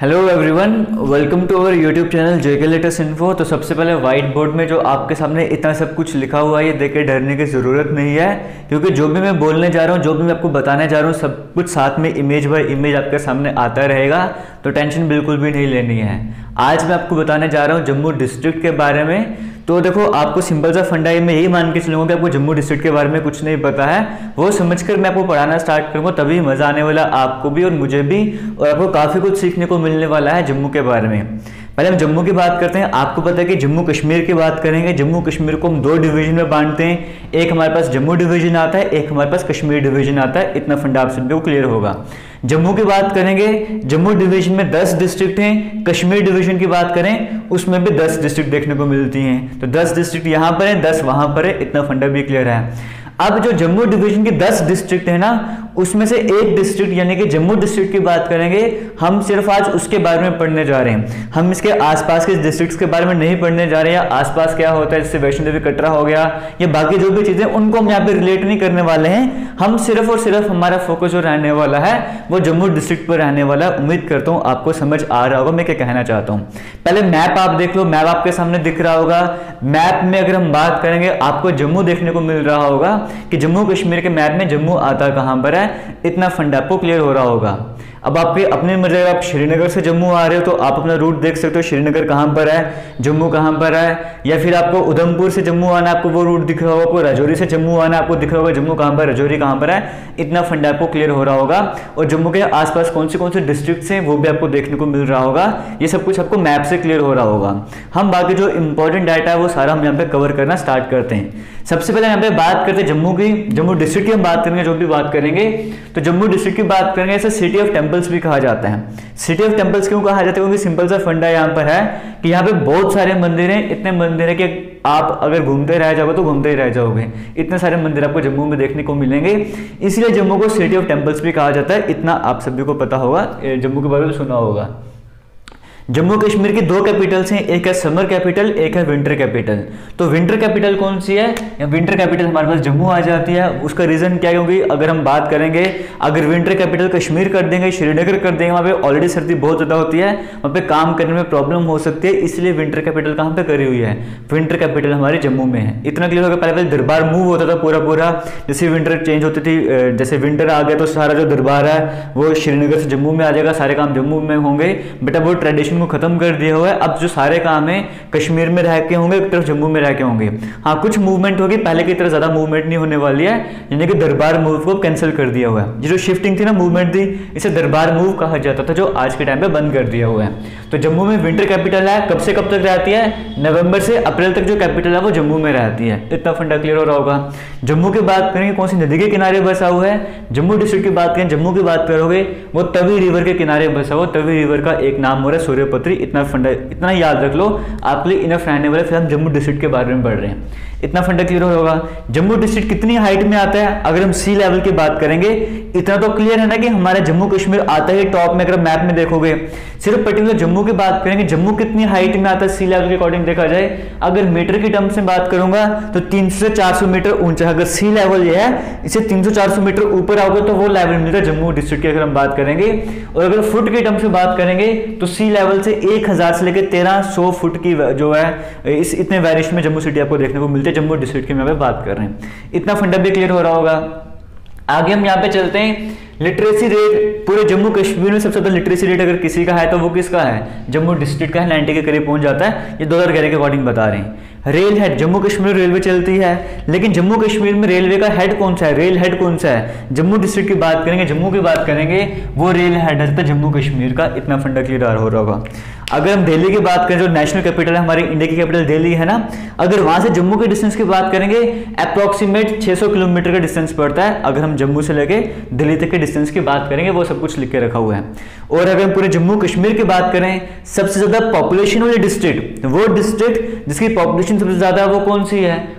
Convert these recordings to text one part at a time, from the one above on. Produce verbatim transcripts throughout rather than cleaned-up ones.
Hello everyone, welcome to our YouTube channel JK latest info. तो सबसे पहले white board में जो आपके सामने इतना सब कुछ लिखा हुआ है ये देख के डरने की ज़रूरत नहीं है, क्योंकि जो भी मैं बोलने जा रहा हूँ, जो भी मैं आपको बताने जा रहा हूँ, सब कुछ साथ में इमेज बाय इमेज आपके सामने आता रहेगा। तो टेंशन बिल्कुल भी नहीं लेनी है। आज मैं आपको बताने जा रहा हूँ जम्मू डिस्ट्रिक्ट के बारे में। तो देखो, आपको सिंपल सा फंडा है, मैं यही मान के चलूँगा कि आपको जम्मू डिस्ट्रिक्ट के बारे में कुछ नहीं पता है। वो समझकर मैं आपको पढ़ाना स्टार्ट करूँगा, तभी मज़ा आने वाला आपको भी और मुझे भी, और आपको काफ़ी कुछ सीखने को मिलने वाला है जम्मू के बारे में। पहले हम जम्मू की बात करते हैं। आपको पता है कि जम्मू कश्मीर की बात करेंगे। जम्मू कश्मीर को हम दो डिवीजन में बांटते हैं। एक हमारे पास जम्मू डिवीजन आता है, एक हमारे पास कश्मीर डिवीजन आता है। इतना फंडा आप सभी को क्लियर होगा। जम्मू की बात करेंगे, जम्मू डिवीजन में दस डिस्ट्रिक्ट हैं। कश्मीर डिवीजन की बात करें, उसमें भी दस डिस्ट्रिक्ट देखने को मिलती हैं। तो दस डिस्ट्रिक्ट यहाँ पर है, दस वहां पर है। इतना फंडा भी क्लियर है। अब जो जम्मू डिवीजन की दस डिस्ट्रिक्ट है ना, उसमें से एक डिस्ट्रिक्ट यानी कि जम्मू डिस्ट्रिक्ट की बात करेंगे। हम सिर्फ आज उसके बारे में पढ़ने जा रहे हैं। हम इसके आसपास के डिस्ट्रिक्ट्स के बारे में नहीं पढ़ने जा रहे हैं। आसपास क्या होता है, जैसे वैष्णो देवी कटरा हो गया, या बाकी जो भी चीजें, उनको हम यहाँ पे रिलेट नहीं करने वाले हैं। हम सिर्फ और सिर्फ हमारा फोकस जो रहने वाला है वो जम्मू डिस्ट्रिक्ट पर रहने वाला। उम्मीद करता हूँ आपको समझ आ रहा होगा मैं क्या कहना चाहता हूँ। पहले मैप आप देख लो, मैप आपके सामने दिख रहा होगा। मैप में अगर हम बात करेंगे, आपको जम्मू देखने को मिल रहा होगा कि जम्मू कश्मीर के मैप में जम्मू आता कहां पर है। इतना फंडा आपको क्लियर हो रहा होगा। अब आपके अपने मर्जी, आप श्रीनगर से जम्मू आ रहे हो तो आप अपना रूट देख सकते हो, श्रीनगर कहां पर है, जम्मू कहां पर है। या फिर आपको उधमपुर से जम्मू आना, आपको वो रूट दिख रहा होगा। आपको राजौरी से जम्मू आना, आपको दिख रहा होगा जम्मू कहां पर, राजौरी कहां पर है। इतना फंडा आपको क्लियर हो रहा होगा। और जम्मू के आसपास कौन से कौन से डिस्ट्रिक्ट हैं वो भी आपको देखने को मिल रहा होगा। ये सब कुछ आपको मैप से क्लियर हो रहा होगा। हम बाकी जो इंपॉर्टेंट डाटा है वो सारा हम यहाँ पे कवर करना स्टार्ट करते हैं। सबसे पहले यहाँ पे बात करते हैं जम्मू की। जम्मू डिस्ट्रिक्ट की हम बात करेंगे, जो भी बात करेंगे तो जम्मू डिस्ट्रिक्ट की बात करेंगे। इसे सिटी ऑफ टेम्पल्स भी कहा जाता है। सिटी ऑफ टेम्पल्स क्यों कहा जाता है? क्योंकि सिंपल सा फंडा यहाँ पर है कि यहाँ पे बहुत सारे मंदिर हैं। इतने मंदिर है कि आप अगर घूमते रह जाओगे तो घूमते ही रह जाओगे। इतने सारे मंदिर आपको जम्मू में देखने को मिलेंगे, इसलिए जम्मू को सिटी ऑफ टेम्पल्स भी कहा जाता है। इतना आप सभी को पता होगा, जम्मू के बारे में सुना होगा। जम्मू कश्मीर की दो कैपिटल्स हैं, एक है समर कैपिटल, एक है विंटर कैपिटल। तो विंटर कैपिटल कौन सी है? या विंटर कैपिटल हमारे पास जम्मू आ जाती है। उसका रीजन क्या है? क्योंकि अगर हम बात करेंगे, अगर विंटर कैपिटल कश्मीर कर देंगे, श्रीनगर कर देंगे, वहाँ पे ऑलरेडी सर्दी बहुत ज्यादा होती है, वहाँ पे काम करने में प्रॉब्लम हो सकती है। इसलिए विंटर कैपिटल कहाँ पे करी हुई है? विंटर कैपिटल हमारे जम्मू में है। इतना क्लियर होगा। पहले पहले दरबार मूव होता था पूरा पूरा, जैसे विंटर चेंज होती थी, जैसे विंटर आ गया तो सारा जो दरबार है वो श्रीनगर से जम्मू में आ जाएगा, सारे काम जम्मू में होंगे। बट अब वो ट्रेडिशन को खत्म कर दिया हुआ है। अब जो सारे काम है कश्मीर में रह के होंगे, एक तरफ जम्मू में रह के होंगे। हाँ, कुछ मूवमेंट होगी, पहले की तरह ज्यादा मूवमेंट नहीं होने वाली है, यानी कि दरबार मूव को कैंसिल कर दिया हुआ है। जो शिफ्टिंग थी ना, मूवमेंट थी, इसे दरबार मूव कहा जाता था, जो आज के टाइम पे बंद कर दिया हुआ है। तो जम्मू में विंटर कैपिटल है। कब से कब तक रहती है? नवंबर से अप्रैल तक जो कैपिटल है वो जम्मू में रहती है। इतना फंडा क्लियर हो रहा होगा। जम्मू की बात करेंगे, कौन सी नदी के किनारे बसा हुआ है? जम्मू डिस्ट्रिक्ट की बात करें, जम्मू की बात करोगे, वो तवी रिवर के किनारे बसा हुआ। तवी रिवर का एक नाम हो रहा है सूर्यपत्री। इतना फंडा, इतना याद रख लो, आपके लिए इनफ रहने वाला। फिर हम जम्मू डिस्ट्रिक्ट के बारे में पढ़ रहे हैं। इतना फंडा क्लियर होगा। जम्मू डिस्ट्रिक्ट कितनी हाइट में आता है? अगर हम सी लेवल की बात करेंगे, इतना तो क्लियर है ना कि हमारा जम्मू कश्मीर आता है टॉप में। अगर मैप में देखोगे, सिर्फ पर्टिकुलर जम्मू की बात करेंगे, जम्मू कितनी हाइट में आता है सी लेवल के अकॉर्डिंग देखा जाए, अगर मीटर की टर्म्स में बात करूंगा तो तीन सौ से चार सौ मीटर ऊंचा। अगर सी लेवल ये है, इसे तीन सौ चार सौ मीटर ऊपर आओगे तो वो लेवल मिलता है जम्मू डिस्ट्रिक्ट की, अगर हम बात करेंगे। और अगर फुट की टर्म्स में बात करेंगे तो सी लेवल से एक हजार से लेकर तेरह सौ फुट की जो है, इस इतने वेरिएशन में जम्मू सिटी आपको देखने को मिलते हैं। जम्मू डिस्ट्रिक्ट की मैं बात कर रहे हैं। इतना फंडा भी क्लियर हो रहा होगा। आगे हम यहाँ पे चलते हैं। लिटरेसी रेट पूरे जम्मू कश्मीर में सबसे ज्यादा लिटरेसी रेट अगर किसी का है तो वो किसका है? जम्मू डिस्ट्रिक्ट का है। नब्बे के करीब पहुंच जाता है। ये दो हज़ार ग्यारह के अकॉर्डिंग बता रहे हैं। Rail head, Jammu Kashmir railway चलती है, लेकिन जम्मू कश्मीर में रेलवे का हेड कौन सा है? रेल हेड कौन सा है? जम्मू डिस्ट्रिक्ट की बात करेंगे, जम्मू की बात करेंगे, वो रेल हेड है जम्मू कश्मीर का। इतना फंडा क्लियर हो रहा होगा। अगर हम दिल्ली की बात करें, जो नेशनल कैपिटल है हमारे इंडिया की कैपिटल दिल्ली है ना, अगर वहां से जम्मू के डिस्टेंस की बात करेंगे, अप्रोक्सीमेट छह सौ किलोमीटर का डिस्टेंस पड़ता है। अगर हम जम्मू से लेके दिल्ली तक के डिस्टेंस की बात करेंगे, वो सब कुछ लिख के रखा हुआ है। और अगर हम पूरे जम्मू कश्मीर की बात करें, सबसे ज्यादा पॉपुलेशन वाली डिस्ट्रिक्ट, वो डिस्ट्रिक्ट जिसकी पॉपुलेशन सबसे ज्यादा है वो कौन सी है?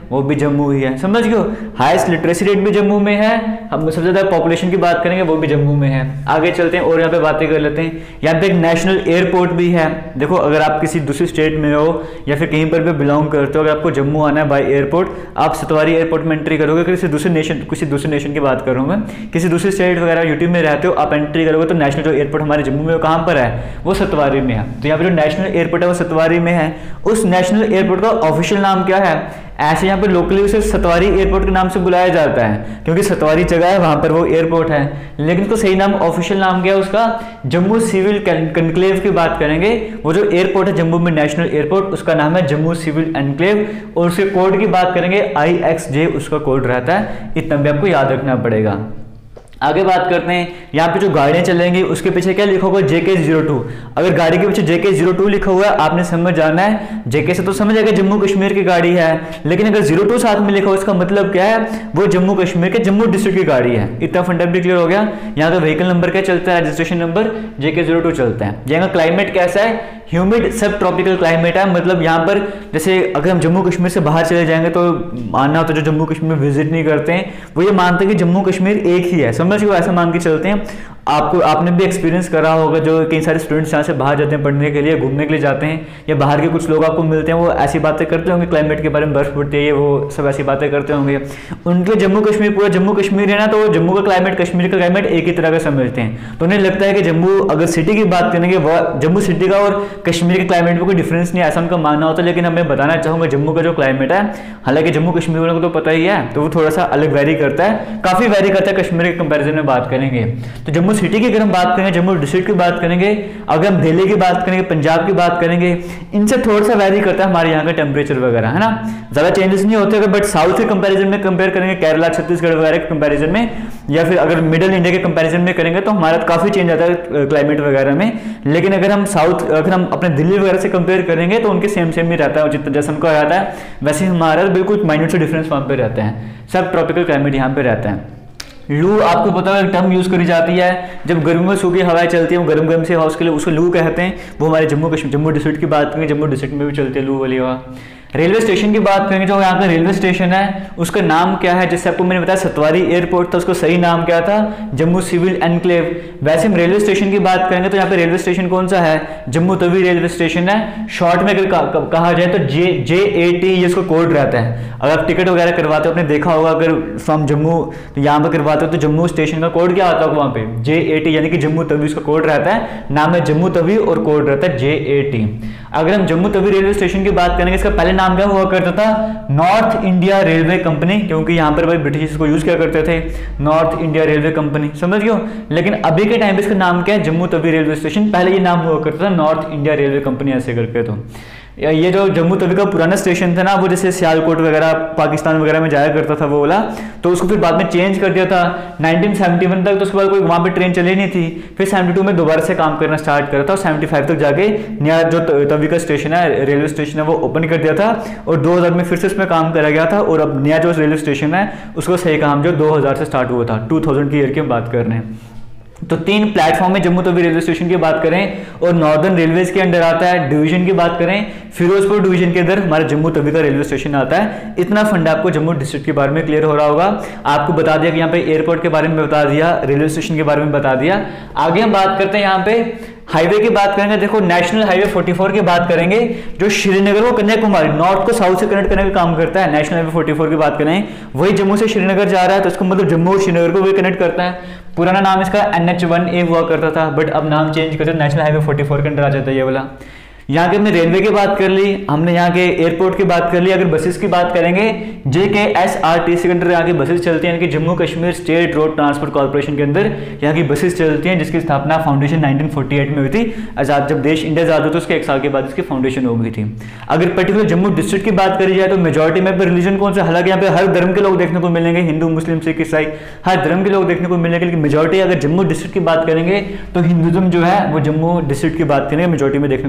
वो भी जम्मू ही है, समझ गए। हाईएस्ट लिटरेसी रेट भी जम्मू में है, हम सबसे ज़्यादा पॉपुलेशन की बात करेंगे वो भी जम्मू में है। आगे चलते हैं और यहाँ पे बातें कर लेते हैं। यहाँ पे एक नेशनल एयरपोर्ट भी है। देखो अगर आप किसी दूसरी स्टेट में हो या फिर कहीं पर भी बिलोंग करते हो, अगर आपको जम्मू आना है बाई एयरपोर्ट, आप सतवारी एयरपोर्ट में एंट्री करोगे। किसी दूसरे नेशन किसी दूसरे नेशन की बात कर रहा हूँ मैं, किसी दूसरी स्टेट वगैरह यूटी में रहते हो, आप एंट्री करोगे तो नेशनल जो एयरपोर्ट हमारे जम्मू में कहाँ पर है, वो सतवारी में है। तो यहाँ पे जो नेशनल एयरपोर्ट है वो सतवारी में है। उस नेशनल एयरपोर्ट का ऑफिशियल नाम क्या है? ऐसे यहाँ पे लोकली उसे सतवारी एयरपोर्ट के नाम से बुलाया जाता है, क्योंकि सतवारी जगह है वहां पर वो एयरपोर्ट है। लेकिन तो सही नाम, ऑफिशियल नाम क्या है उसका? जम्मू सिविल एनक्लेव की बात करेंगे। वो जो एयरपोर्ट है जम्मू में नेशनल एयरपोर्ट, उसका नाम है जम्मू सिविल एनक्लेव। और उसके कोड की बात करेंगे आई एक्स जे उसका कोड रहता है। इतना भी आपको याद रखना पड़ेगा। आगे बात करते हैं, यहाँ पे जो गाड़ियाँ चलेंगी उसके पीछे क्या लिखा होगा? जे के जीरो टू। अगर गाड़ी के पीछे जे के जीरो टू लिखा हुआ है, आपने समझ जाना है जेके से तो समझ आएगा जम्मू कश्मीर की गाड़ी है, लेकिन अगर जीरो टू साथ में लिखा हो इसका मतलब क्या है? वो जम्मू कश्मीर के जम्मू डिस्ट्रिक्ट की गाड़ी है। इतना फंडामेंटल क्लियर हो गया। यहाँ का व्हीकल नंबर क्या चलता है? रजिस्ट्रेशन नंबर जे के जीरो टू चलता है। यहाँ का क्लाइमेट कैसा है? ह्यूमिड सब ट्रॉपिकल क्लाइमेट है। मतलब यहाँ पर जैसे अगर हम जम्मू कश्मीर से बाहर चले जाएंगे तो मानना होता है जो जम्मू कश्मीर में विजिट नहीं करते हैं वो ये मानते हैं कि जम्मू कश्मीर एक ही है, समझ लो, ऐसा मान के चलते हैं। आपको आपने भी एक्सपीरियंस करा होगा, जो कई सारे स्टूडेंट्स यहाँ से बाहर जाते हैं पढ़ने के लिए, घूमने के लिए जाते हैं, या बाहर के कुछ लोग आपको मिलते हैं, वो ऐसी बातें करते होंगे क्लाइमेट के बारे में, बर्फ पड़ती है, वो सब ऐसी बातें करते होंगे। उनके जम्मू कश्मीर पूरा जम्मू कश्मीर है ना, तो जम्मू का क्लाइमेट कश्मीर का क्लाइमेट एक ही तरह का समझते हैं। तो उन्हें लगता है कि जम्मू अगर सिटी की बात करेंगे, वह जम्मू सिटी का और कश्मीर के क्लाइमेट में कोई डिफरेंस नहीं, ऐसा उनका मानना होता है। लेकिन मैं बताना चाहूँगा जम्मू का जो क्लाइमेट है, हालांकि जम्मू कश्मीर वालों को तो पता ही है, तो वो थोड़ा सा अलग वेरी करता है, काफ़ी वेरी करता है कश्मीर के कंपेरिजन में बात करेंगे। तो जम्मू सिटी की अगर हम बात करेंगे, जम्मू डिस्ट्रिक्ट की बात करेंगे, अगर हम दिल्ली की बात करेंगे, पंजाब की बात करेंगे, इनसे थोड़ा सा वेरी करता है हमारे यहाँ का टेम्परेचर वगैरह, है ना। ज़्यादा चेंजेस नहीं होते अगर, बट साउथ के कंपैरिजन में कंपेयर करेंगे, केरला छत्तीसगढ़ वगैरह के कंपैरिजन में, या फिर अगर मिडिल इंडिया के कंपैरिजन में करेंगे तो हमारा काफ़ी चेंज आता है क्लाइमेट वगैरह में। लेकिन अगर हम साउथ अगर हम अपने दिल्ली वगैरह से कंपेयर करेंगे तो उनके सेम सेम ही रहता है, जितना जैसा उनका रहता है वैसे हमारा बिल्कुल माइन्यूट से डिफरेंस वहाँ पे रहता है। सब ट्रॉपिकल क्लाइमेट यहाँ पे रहता है। लू आपको पता है टर्म यूज करी जाती है जब गर्मी में सूखी हवाएं चलती है, वो गर्म गर्म से हवा, उसके लिए उसको लू कहते हैं। वो हमारे जम्मू कश्मीर जम्मू डिस्ट्रिक्ट की बात करेंगे, जम्मू डिस्ट्रिक्ट में भी चलती है लू वाली हवा। रेलवे स्टेशन की बात करेंगे, जो यहाँ का रेलवे स्टेशन है उसका नाम क्या है? जैसे आपको मैंने बताया सतवारी एयरपोर्ट था, उसका सही नाम क्या था? Jammu civil enclave. वैसे हम रेलवे स्टेशन की बात करेंगे तो यहाँ पे रेलवे स्टेशन कौन सा है? जम्मू तवी रेलवे स्टेशन है। शॉर्ट में अगर कहा जाए तो जे जे ए टी ये इसका कोड रहता है। अगर आप टिकट वगैरह करवाते हो, आपने देखा होगा अगर फ्रॉम जम्मू तो यहाँ पर करवाते हो तो जम्मू स्टेशन का कोड क्या आता है वहाँ पे? जे ए टी, यानी कि जम्मू तवी उसका कोड रहता है। नाम है जम्मू तवी और कोड रहता है जे ए टी। अगर हम जम्मू तवी रेलवे स्टेशन की बात करेंगे, इसका पहले नाम क्या हुआ करता था? नॉर्थ इंडिया रेलवे कंपनी, क्योंकि यहाँ पर भाई ब्रिटिश इसको यूज किया करते थे, नॉर्थ इंडिया रेलवे कंपनी, समझ गए। लेकिन अभी के टाइम पे इसका नाम क्या है? Jammu Tawi railway station. पहले ये नाम हुआ करता था नॉर्थ इंडिया रेलवे कंपनी, ऐसे करके। तो ये जो जम्मू तवी का पुराना स्टेशन था ना, वो जैसे सियालकोट वगैरह पाकिस्तान वगैरह में जाया करता था वो वाला, तो उसको फिर बाद में चेंज कर दिया था नाइनटीन सेवेंटी वन तक। तो उसके बाद कोई वहाँ पे ट्रेन चली नहीं थी, फिर सेवेंटी टू में दोबारा से काम करना स्टार्ट करा था, और सेवेंटी फाइव तक जाके नया जो तवी का स्टेशन है, रेलवे स्टेशन है, वो ओपन कर दिया था, और दो हज़ार में फिर से उसमें काम करा गया था। और अब नया जो रेलवे स्टेशन है उसको सही काम जो दो हज़ार से स्टार्ट हुआ था, टू थाउजेंड की ईयर की हम बात कर रहे हैं। तो तीन प्लेटफॉर्म में जम्मू तवी रेलवे स्टेशन की बात करें, और नॉर्दर्न रेलवेज के अंडर आता है। डिवीजन की बात करें, फिरोजपुर डिवीजन के अंदर हमारा जम्मू तवी का रेलवे स्टेशन आता है। इतना फंड आपको जम्मू डिस्ट्रिक्ट के बारे में क्लियर हो रहा होगा। आपको बता दिया कि यहाँ पे एयरपोर्ट के बारे में बता दिया, रेलवे स्टेशन के बारे में बता दिया। आगे हम बात करते हैं यहाँ पे हाईवे की बात करेंगे। देखो नेशनल हाईवे चौवालीस की बात करेंगे, जो श्रीनगर को कन्याकुमारी नॉर्थ को साउथ से कनेक्ट करने का काम करता है। नेशनल हाईवे चौवालीस की बात करें, वही जम्मू से श्रीनगर जा रहा है, तो इसका मतलब जम्मू और श्रीनगर को वही कनेक्ट करता है। पुराना नाम इसका एन एच वन ए हुआ करता था, बट अब नाम चेंज करते नेशनल हाईवे चौवालीस के अंदर आ जाता है ये वाला। यहाँ के हमने रेलवे की बात कर ली, हमने यहाँ के एयरपोर्ट की बात कर ली। अगर बसेस की बात करेंगे, जे के एस आर टी सी के अंदर यहाँ की बसेस चलती हैं, यानी कि Jammu Kashmir state road transport corporation के अंदर यहाँ की बसेस चलती हैं, जिसकी स्थापना फाउंडेशन नाइनटीन फोर्टी एट में हुई थी। आजाद जब देश इंडिया आजाद हुआ तो उसके एक साल के बाद इसकी फाउंडेशन हो गई थी। अगर पर्टिकुलर जम्मू डिस्ट्रिक्ट की बात करी जाए तो मेजोरिटी में रिलीजन कौन सा? हालांकि यहाँ पे हर धर्म के लोग देखने को मिलेंगे, हिंदू मुस्लिम सिख ईसाई हर धर्म के लोग देखने को मिलेंगे, लेकिन मेजोरिटी अगर जम्मू डिस्ट्रिक्ट की बात करेंगे तो हिंदुज्म जो है वो जम्मू डिस्ट्रिक्ट की बात करेंगे मेजोरिटी में देखने को मिलते हैं।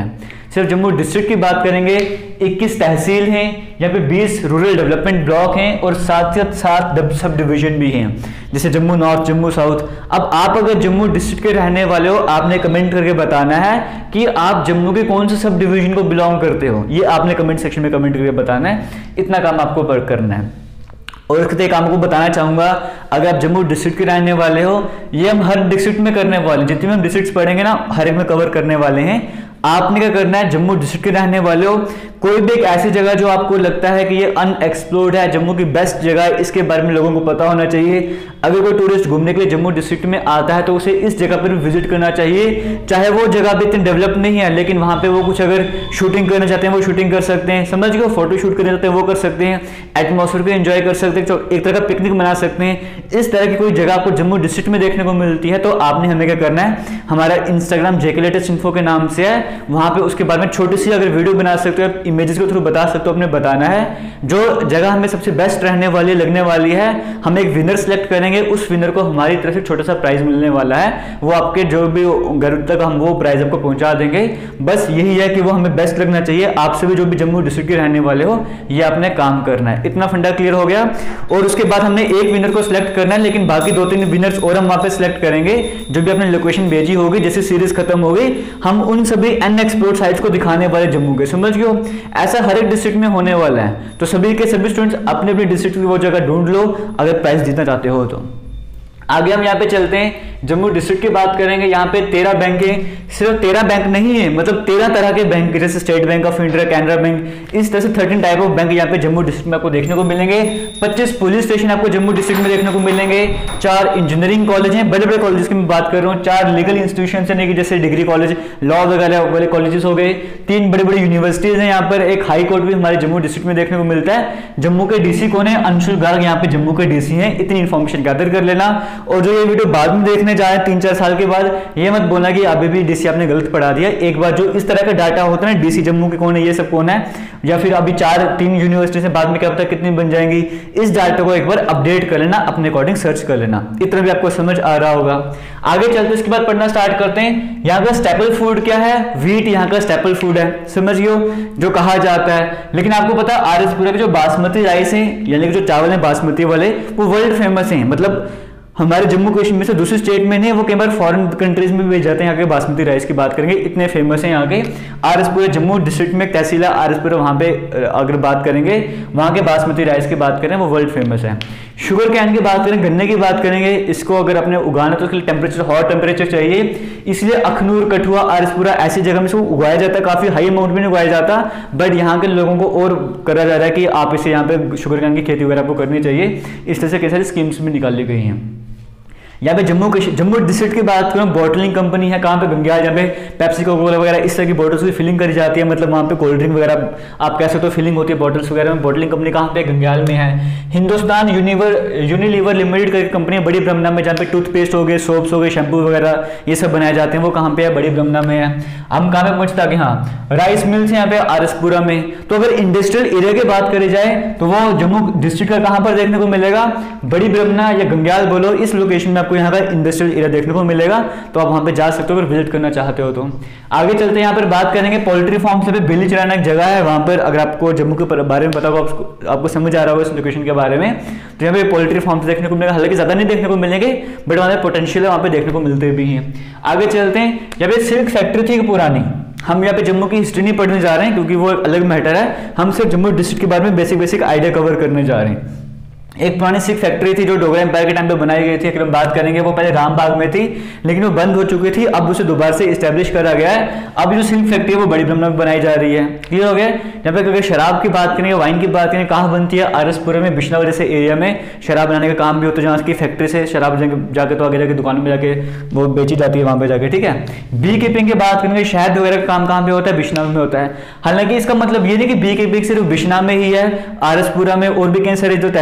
हैं। सिर्फ जम्मू डिस्ट्रिक्ट की बात करेंगे, इक्कीस तहसील हैं, यहाँ पे बीस रूरल डेवलपमेंट ब्लॉक हैं और साथ ही सात सब डिवीजन भी हैं, जैसे जम्मू नॉर्थ, जम्मू साउथ। अब आप अगर जम्मू डिस्ट्रिक्ट के रहने वाले हो, आपने कमेंट करके बताना है कि आप जम्मू के कौन से सब डिवीजन को बिलोंग करते हो, ये आपने कमेंट सेक्शन में कमेंट करके बताना है। इतना काम आपको करना है। और इसके एक काम को बताना चाहूंगा, अगर आप जम्मू डिस्ट्रिक्ट के रहने वाले हो, ये हम हर डिस्ट्रिक्ट में करने वाले हैं, जितने हम डिस्ट्रिक्ट पढ़ेंगे ना हर एक में कवर करने वाले हैं। आपने क्या करना है, जम्मू डिस्ट्रिक्ट के रहने वाले हो, कोई भी एक ऐसी जगह जो आपको लगता है कि ये अनएक्सप्लोर्ड है, जम्मू की बेस्ट जगह है, इसके बारे में लोगों को पता होना चाहिए। अगर कोई टूरिस्ट घूमने के लिए जम्मू डिस्ट्रिक्ट में आता है तो उसे इस जगह पर विजिट करना चाहिए, चाहे वो जगह भी इतनी डेवलप नहीं है, लेकिन वहां पे वो कुछ अगर शूटिंग करना चाहते हैं वो शूटिंग कर सकते हैं, समझ गए, फोटो शूट करना चाहते हैं वो कर सकते हैं, एटमॉस्फेयर को एंजॉय कर सकते हैं, तो एक तरह का पिकनिक मना सकते हैं। इस तरह की कोई जगह आपको जम्मू डिस्ट्रिक्ट में देखने को मिलती है तो आपने हमें क्या करना है, हमारा इंस्टाग्राम जेके लेटेस्ट इन्फो के नाम से है, वहां पे उसके बारे में छोटी सी अगर वीडियो बना सकते हो, इमेजेस के थ्रू बता सकते हो, अपने बताना है जो जगह हमें सबसे बेस्ट रहने वाली लगने वाली है। हम एक विनर सेलेक्ट करेंगे, उस विनर को हमारी तरफ से छोटा सा प्राइज मिलने वाला है, वो आपके जो भी घर तक हम वो प्राइज आपको पहुंचा देंगे। बस यही है कि वो हमें बेस्ट लगना चाहिए। आपसे भी जो भी जम्मू डिस्ट्रिक्ट के रहने वाले हो, ये आपने काम करना है। इतना फंडा क्लियर हो गया। और उसके बाद हमने एक विनर को सिलेक्ट करना है, लेकिन बाकी दो तीन विनर्स और हम वहां पे सिलेक्ट करेंगे, जो भी अपनी लोकेशन भेजी होगी, जैसे सीरीज खत्म हो गई, हम उन सभी अनएक्सप्लोर्ड साइट्स को दिखाने वाले जम्मू के, समझ गए हो। ऐसा हर एक डिस्ट्रिक्ट में होने वाला है, तो सभी के सभी स्टूडेंट्स अपने अपने डिस्ट्रिक्ट की वो जगह ढूंढ लो अगर प्राइज जीतना चाहते हो तो। आगे हम यहाँ पे चलते हैं, जम्मू डिस्ट्रिक्ट की बात करेंगे। यहाँ पे तेरह बैंक है, सिर्फ तेरह बैंक नहीं है, मतलब तेरह तरह के बैंक, जैसे State Bank of India, Canara bank, इस तरह से थर्टीन टाइप ऑफ बैंक यहाँ पे जम्मू डिस्ट्रिक्ट में आपको देखने को मिलेंगे। पच्चीस पुलिस स्टेशन आपको जम्मू डिस्ट्रिक्ट में देखने को मिलेंगे। चार इंजीनियरिंग कॉलेज हैं, बड़े बड़े कॉलेज की मैं बात कर रहा हूँ। चार लीगल इंस्टीट्यूशन है, जैसे डिग्री कॉलेज, लॉ वगैरह वाले कॉलेजेस हो गए। तीन बड़े बड़े यूनिवर्सिटीज हैं यहाँ पर। एक हाई कोर्ट भी हमारे जम्मू डिस्ट्रिक्ट में देखने को मिलता है। जम्मू के डीसी कौन है, अंशुल गर्ग यहाँ पे जम्मू के डीसी हैं। इतनी इन्फॉर्मेशन गैदर कर लेना। और जो ये वीडियो बाद में देखने जाए तीन चार साल के बाद, ये मत बोलना कि अभी भी डीसी आपने गलत पढ़ा दिया। एक बार जो इस तरह का डाटा होता है ना, डीसी जम्मू के कौन है, ये सब कौन है, या फिर अभी चार तीन यूनिवर्सिटी से बाद में क्या पता कितनी बन जाएंगी, इस डाटा को एक बार अपडेट कर लेना, अपने अकॉर्डिंग सर्च कर लेना। इतना भी आपको समझ आ रहा होगा। आगे चलते इसके बाद पढ़ना स्टार्ट करते हैं। यहाँ का स्टेपल फूड क्या है, व्हीट यहाँ का स्टेपल फूड है, समझियो, जो कहा जाता है। लेकिन आपको पता है आरएसपुरा के जो बासमती राइस है, यानी कि जो चावल है बासमती वाले, वो वर्ल्ड फेमस है। मतलब हमारे जम्मू कश्मीर में से दूसरी स्टेट में नहीं, वो कई बार फॉरेन कंट्रीज में भी भेज जाते हैं। यहाँ के बासमती राइस की बात करेंगे, इतने फेमस हैं यहाँ के। आरएसपुरा जम्मू डिस्ट्रिक्ट में एक तहसील है आरएसपुरा, वहाँ पे अगर बात करेंगे, वहाँ के बासमती राइस की बात करें, वो वर्ल्ड फेमस है। शुगर कैन की बात करें, गन्ने की बात करेंगे, इसको अगर अपने उगाना तो उसके लिए टेम्परेचर, हॉट टेम्परेचर चाहिए, इसलिए अखनूर, कठुआ, आरएसपुरा ऐसी जगह में इसको उगाया जाता है। काफी हाई अमाउंट में नहीं उगाया जाता, बट यहाँ के लोगों को और करा जा रहा है कि आप इसे यहाँ पे शुगर कैन की खेती वगैरह आपको करनी चाहिए। इस तरह से कई सारी स्कीम्स भी निकाली गई हैं। यहाँ पे जम्मू जम्मू डिस्ट्रिक्ट की बात करूँ, बॉटलिंग कंपनी है कहाँ पे, गंग्याल, जहाँ पे पेप्सी, कोका कोला वगैरह इस तरह की बॉटल्स की फिलिंग करी जाती है। मतलब वहाँ पे कोल्ड ड्रिंक वगैरह आप कह सकते हो फिलिंग होती है बॉटल्स वगैरह में। बॉटलिंग कंपनी कहाँ पे, गंग्याल में है। हिंदुस्तान यूनिवर यूनिलीवर लिमिटेड करके कंपनी है, बड़ी ब्रह्मना में, जहाँ पे टूथपेस्ट हो गए, सोप्स हो गए, शैम्पू वगैरह ये सब बनाए जाते हैं, वो कहाँ पे है, बड़ी ब्रह्मना में है। हम कहाँ पे पहुंचता कि हाँ राइस मिल्स यहाँ पे आरएसपुरा में। तो अगर इंडस्ट्रियल एरिया की बात करी जाए तो वो जम्मू डिस्ट्रिक्ट का कहाँ पर देखने को मिलेगा, बड़ी ब्रह्मना या गंग्याल बोलो, इस लोकेशन में आपको यहाँ का इंडस्ट्रियल एरिया देखने को मिलेगा। तो आप वहां पे जा सकते हो अगर विजिट करना चाहते हो तो। आगे चलते हैं, यहाँ पर बात करेंगे पोल्ट्री फार्म से बिल्ली चराना एक जगह है वहां पर। अगर आपको जम्मू के बारे में पता होगा, आपको, आपको समझ आ रहा होगा इस लोकेशन के बारे में, तो यहाँ पे पोल्ट्री फार्म देखने को मिलेगा। हालांकि ज्यादा नहीं देखने को मिलेंगे, बट वहां पे पोटेंशियल है, वहां पे देखने को मिलते भी हैं। आगे चलते हैं, यहाँ पे सिल्क फैक्ट्री थी पुरानी। हम यहाँ पे जम्मू की हिस्ट्री नहीं पढ़ने जा रहे हैं क्योंकि वो अलग मैटर है, हम सिर्फ जम्मू डिस्ट्रिक्ट के बारे में बेसिक बेसिक आइडिया कवर करने जा रहे हैं। एक पुरानी सिल्क फैक्ट्री थी जो डोगरा एम्पायर के टाइम पे बनाई गई थी। अगर हम बात करेंगे, वो पहले रामबाग में थी, लेकिन वो बंद हो चुकी थी, अब उसे दोबारा से इस्टेब्लिश करा गया है। अब जो सिल्क फैक्ट्री है वो बड़ी ब्रह्मना में बनाई जा रही है। क्लियर हो गया। यहाँ पे अगर शराब की बात करेंगे, वाइन की बात करेंगे, कहाँ बनती है, आरएसपुरा में, बिश्नावर जैसे एरिया में शराब बनाने का काम भी होता है, जहाँ की फैक्ट्री से शराब जाके तो आगे जाके दुकानों में जाके वो बेची जाती है वहां पे जाके। ठीक है। बी कीपिंग की बात करेंगे, शहद वगैरह का काम कहाँ पे होता है, बिश्नावर में होता है। हालांकि इसका मतलब ये नहीं कि बी कीपिंग सिर्फ बिश्नावर में ही है, आरएसपुरा में और भी कई सारे जो तहसील है जम्मू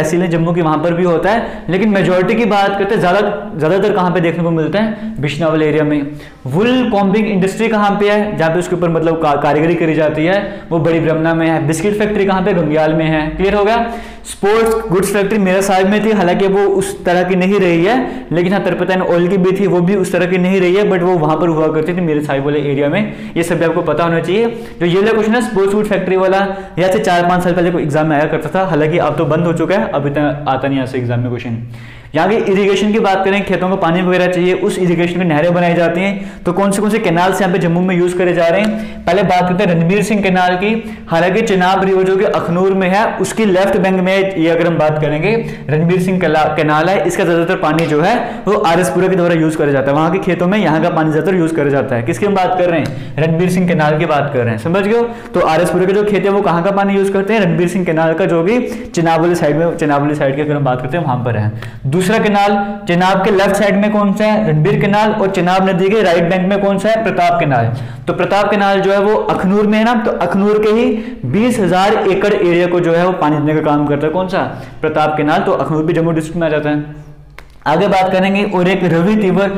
जम्मू की, वहां पर भी होता है, लेकिन मेजोरिटी की बात करते हैं ज्यादा ज्यादातर कहाँ पे देखने को मिलता है, बिजनौर एरिया में। वुल कॉम्बिंग इंडस्ट्री कहाँ पे है, जहाँ पे उसके ऊपर मतलब का, कारीगरी करी जाती है, वो बड़ी ब्रह्मना में है। बिस्किट फैक्ट्री कहाँ पे, गंग्याल में है। क्लियर हो गया। स्पोर्ट्स गुड्स फैक्ट्री मेरा साहिब में थी, हालांकि वो उस तरह की नहीं रही है, लेकिन हाँ तरपतन ऑयल की भी थी, वो भी उस तरह की नहीं रही है, बट वो वहां पर हुआ करती थी मेरे साहिब वाले एरिया में। ये सब भी आपको पता होना चाहिए। जो ये वाला क्वेश्चन है स्पोर्ट्स गुड फैक्ट्री वाला, या से चार पांच साल पहले कोई एग्जाम में आया करता था, हालांकि अब तो बंद हो चुका है, अब इतना आता नहीं ऐसे एग्जाम में क्वेश्चन। यहाँ की इरिगेशन की बात करें, खेतों को पानी वगैरह चाहिए, उस इरिगेशन की नहरें बनाई जाती हैं, तो कौन से कौन से कैनाल से यहाँ पे जम्मू में यूज करे जा रहे हैं। पहले बात करते हैं रणबीर सिंह कैनाल की। हालांकि चिनाब रिवर जो कि अखनूर में है, उसकी लेफ्ट बैंक में ये अगर हम बात करेंगे रणबीर सिंह कैनाल है, इसका ज्यादातर पानी जो है वो आरएसपुरा के द्वारा यूज करा जाता है। वहां के खेतों में यहाँ का पानी ज्यादातर यूज करा जाता है। किसकी हम बात कर रहे हैं, रणबीर सिंह कैनाल की बात कर रहे हैं, समझ गए। तो आरएसपुरा के जो खेत है वो कहाँ का पानी यूज करते हैं, रणबीर सिंह कैनाल का, जो कि चिनाब वाली साइड में, चिनाब वाली साइड की अगर हम बात करते हैं वहां पर है। दूसरा कैनाल चिनाब के लेफ्ट साइड में कौन सा है, रणबीर कैनाल, और चिनाब नदी के राइट बैंक में कौन सा है, प्रताप कैनाल। तो प्रताप कैनाल जो है वो अखनूर में है ना, तो अखनूर के ही बीस हजार एकड़ एरिया को जो है वो पानी देने का काम करता है, कौन सा, प्रताप कैनाल। तो अखनूर भी जम्मू डिस्ट्रिक्ट में आ जाता है। आगे बात करेंगे और एक रवि तिवर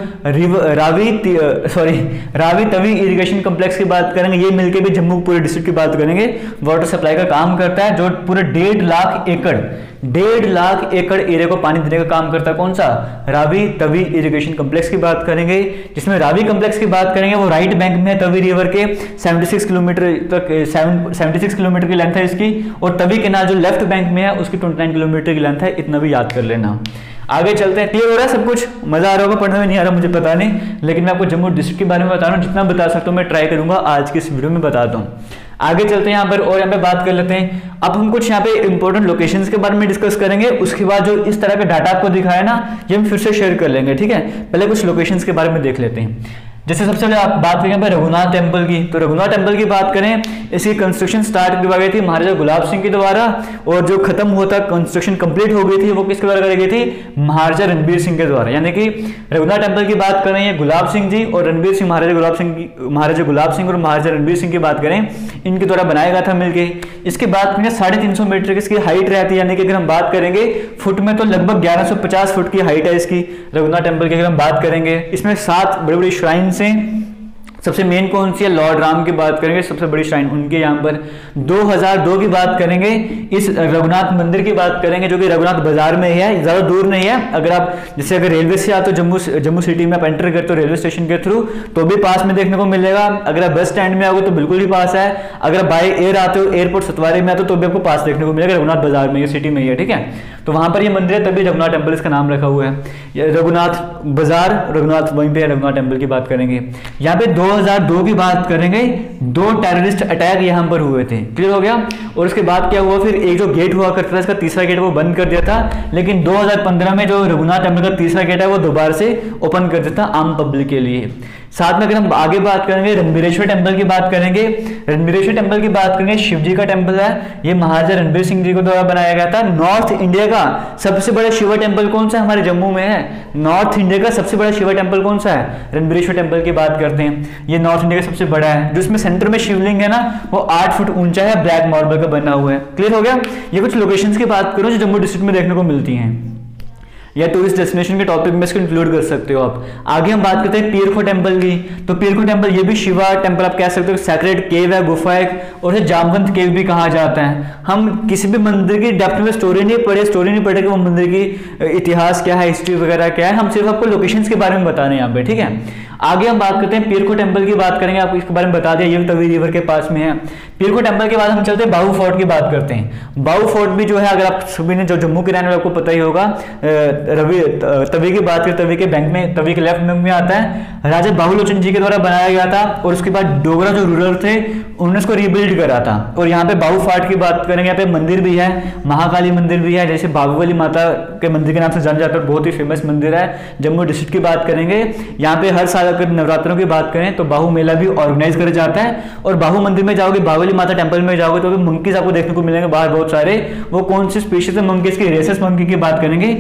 Ravi sorry Ravi Tawi irrigation complex की बात करेंगे। ये मिलके भी जम्मू पूरे डिस्ट्रिक्ट की बात करेंगे, वाटर सप्लाई का काम करता है, जो पूरे डेढ़ लाख एकड़ डेढ़ लाख एकड़ एरिया को पानी देने का काम करता है, कौन सा, रावी तवी इरिगेशन कॉम्प्लेक्स की बात करेंगे। जिसमें रावी कॉम्प्लेक्स की बात करेंगे वो राइट बैंक में तवी रिवर के छिहत्तर किलोमीटर तक छिहत्तर किलोमीटर की लेंथ है इसकी, और तवी कैनाल जो लेफ्ट बैंक में है उसकी उनतीस किलोमीटर की लेंथ है, इतना भी याद कर लेना। आगे चलते हैं। क्लियर हो रहा है सब कुछ, मजा आ रहा होगा, पढ़ने में नहीं आ रहा मुझे पता नहीं, लेकिन मैं आपको जम्मू डिस्ट्रिक्ट के बारे में बता रहा हूँ, जितना बता सकता हूँ मैं ट्राई करूंगा आज की इस वीडियो में बताता हूँ। आगे चलते हैं यहाँ पर और यहाँ पे बात कर लेते हैं। अब हम कुछ यहाँ पे इंपॉर्टेंट लोकेशंस के बारे में डिस्कस करेंगे, उसके बाद जो इस तरह का डाटा आपको दिखाया ना, ये हम फिर से शेयर कर लेंगे, ठीक है। पहले कुछ लोकेशंस के बारे में देख लेते हैं। जैसे सबसे पहले आप बात करें रघुनाथ टेम्पल की, तो रघुनाथ टेम्पल की बात करें, इसकी कंस्ट्रक्शन स्टार्ट करवाई गई थी महाराजा गुलाब सिंह के द्वारा, और जो खत्म हुआ था, कंस्ट्रक्शन कंप्लीट हो गई थी, वो किसके द्वारा कराई गई थी, महाराजा रणबीर सिंह के द्वारा। यानी कि रघुनाथ टेम्पल की बात करें ये गुलाब सिंह जी और रणबीर सिंह, महाराजा गुलाब सिंह महाराजा गुलाब सिंह और महाराजा रणबीर सिंह की बात करें, इनके द्वारा बनाया गया था मिलके। इसके बाद करें साढ़े तीन सौ मीटर की इसकी हाइट रहती है, यानी कि अगर हम बात करेंगे फुट में तो लगभग ग्यारह सौ पचास फुट की हाइट है इसकी रघुनाथ टेम्पल की। अगर हम बात करेंगे इसमें सात बड़ी बड़ी श्राइन्स हैं। सबसे मेन कौन सी है, लॉर्ड राम की बात करेंगे, सबसे बड़ी श्राइन उनके यहाँ पर। दो हज़ार दो की बात करेंगे, इस रघुनाथ मंदिर की बात करेंगे, जो कि रघुनाथ बाजार में है, ज्यादा दूर नहीं है। अगर आप जैसे अगर रेलवे से आते हो जम्मू जम्मू सिटी में आप एंटर करते हो रेलवे स्टेशन के थ्रू, तो भी पास में देखने को मिलेगा। अगर आप बस स्टैंड में आओगे तो बिल्कुल ही पास है। अगर बाय एयर आते हो, एयरपोर्ट सतवारी में आते हो, तो भी आपको पास देखने को मिलेगा, रघुनाथ बाजार में, ये सिटी में ही है, ठीक है। तो वहां पर ये मंदिर है, तभी रघुनाथ टेम्पल इसका नाम रखा हुआ है। रघुनाथ बाजार, रघुनाथ वहीं पे रघुनाथ टेम्पल की बात करेंगे। यहाँ पे दो हज़ार दो की बात करेंगे, दो टेररिस्ट अटैक यहाँ पर हुए थे, क्लियर हो गया। और उसके बाद क्या हुआ, फिर एक जो गेट हुआ करता था इसका तीसरा गेट वो बंद कर दिया था, लेकिन दो हज़ार पंद्रह में जो रघुनाथ टेम्पल का तीसरा गेट है वो दोबारा से ओपन कर दिया था आम पब्लिक के लिए। साथ में अगर हम आगे बात करेंगे रणबीरेश्वर टेम्पल की बात करेंगे, रणबीरेश्वर टेम्पल की बात करेंगे, शिव जी का टेम्पल है, ये महाराजा रणबीर सिंह जी के द्वारा बनाया गया था। नॉर्थ इंडिया का सबसे बड़ा शिव टेम्पल कौन सा है, हमारे जम्मू में है। नॉर्थ इंडिया का सबसे बड़ा शिव टेम्पल कौन सा है, रणबीरेश्वर टेम्पल की बात करते हैं, ये नॉर्थ इंडिया का सबसे बड़ा है। जिसमें सेंटर में शिवलिंग है ना, वो आठ फुट ऊंचा है, ब्लैक मार्बल का बना हुआ है, क्लियर हो गया। ये कुछ लोकेशंस की बात करो जो जम्मू डिस्ट्रिक्ट में देखने को मिलती हैं, या टूरिस्ट डेस्टिनेशन के टॉपिक में इसको इंक्लूड कर सकते हो आप। आगे हम बात करते हैं पीरखो टेम्पल की, तो पीरखो टेम्पल ये भी शिवा टेम्पल आप कह सकते हो, सैक्रेड केव है, गुफा है, और इसे जामवंत केव भी कहा जाता है। हम किसी भी मंदिर की डेप्थ में स्टोरी नहीं पढ़े स्टोरी नहीं पढ़े कि वो मंदिर की इतिहास क्या है, हिस्ट्री वगैरह क्या है, हम सिर्फ आपको लोकेशंस के बारे में बता रहे हैं यहाँ पे, ठीक है। आगे हम बात करते हैं पीरखो टेम्पल की बात करेंगे, आपको इसके बारे में बता दिया, ये तवी रिवर के पास में है। पीरखो टेम्पल के बाद हम चलते हैं बाहू फोर्ट की बात करते हैं। बाहू फोर्ट भी जो है, अगर आप सभी ने जो जम्मू के रहने वाले आपको पता ही होगा, रवि तवी की बात करें, तवी के बैंक में, तवी के लेफ्ट बैंक में आता है, राजा बाहुलोचन जी के द्वारा बनाया गया था। और उसके बाद डोगरा जो रूलर थे उन्होंने उसको रिबिल्ड करा था। और यहाँ पे बाहू फोर्ट की बात करेंगे, यहाँ पे मंदिर भी है, महाकाली मंदिर भी है, जैसे बाहुबली माता के मंदिर के नाम से जाना जाता है, बहुत ही फेमस मंदिर है। जम्मू डिस्ट्रिक्ट की बात करेंगे, यहाँ पे हर साल अगर नवरात्रों की बात करें तो बाहू मेला भी ऑर्गेनाइज करा जाता है। और बाहू मंदिर में जाओगे, बाहुबली माता टेम्पल में जाओगे, तो भी मंकीज आपको देखने को मिलेंगे बाहर बहुत सारे। वो कौन सी स्पीशीज है मंकीज की, रेसस मंकी की बात करेंगे, वो वाले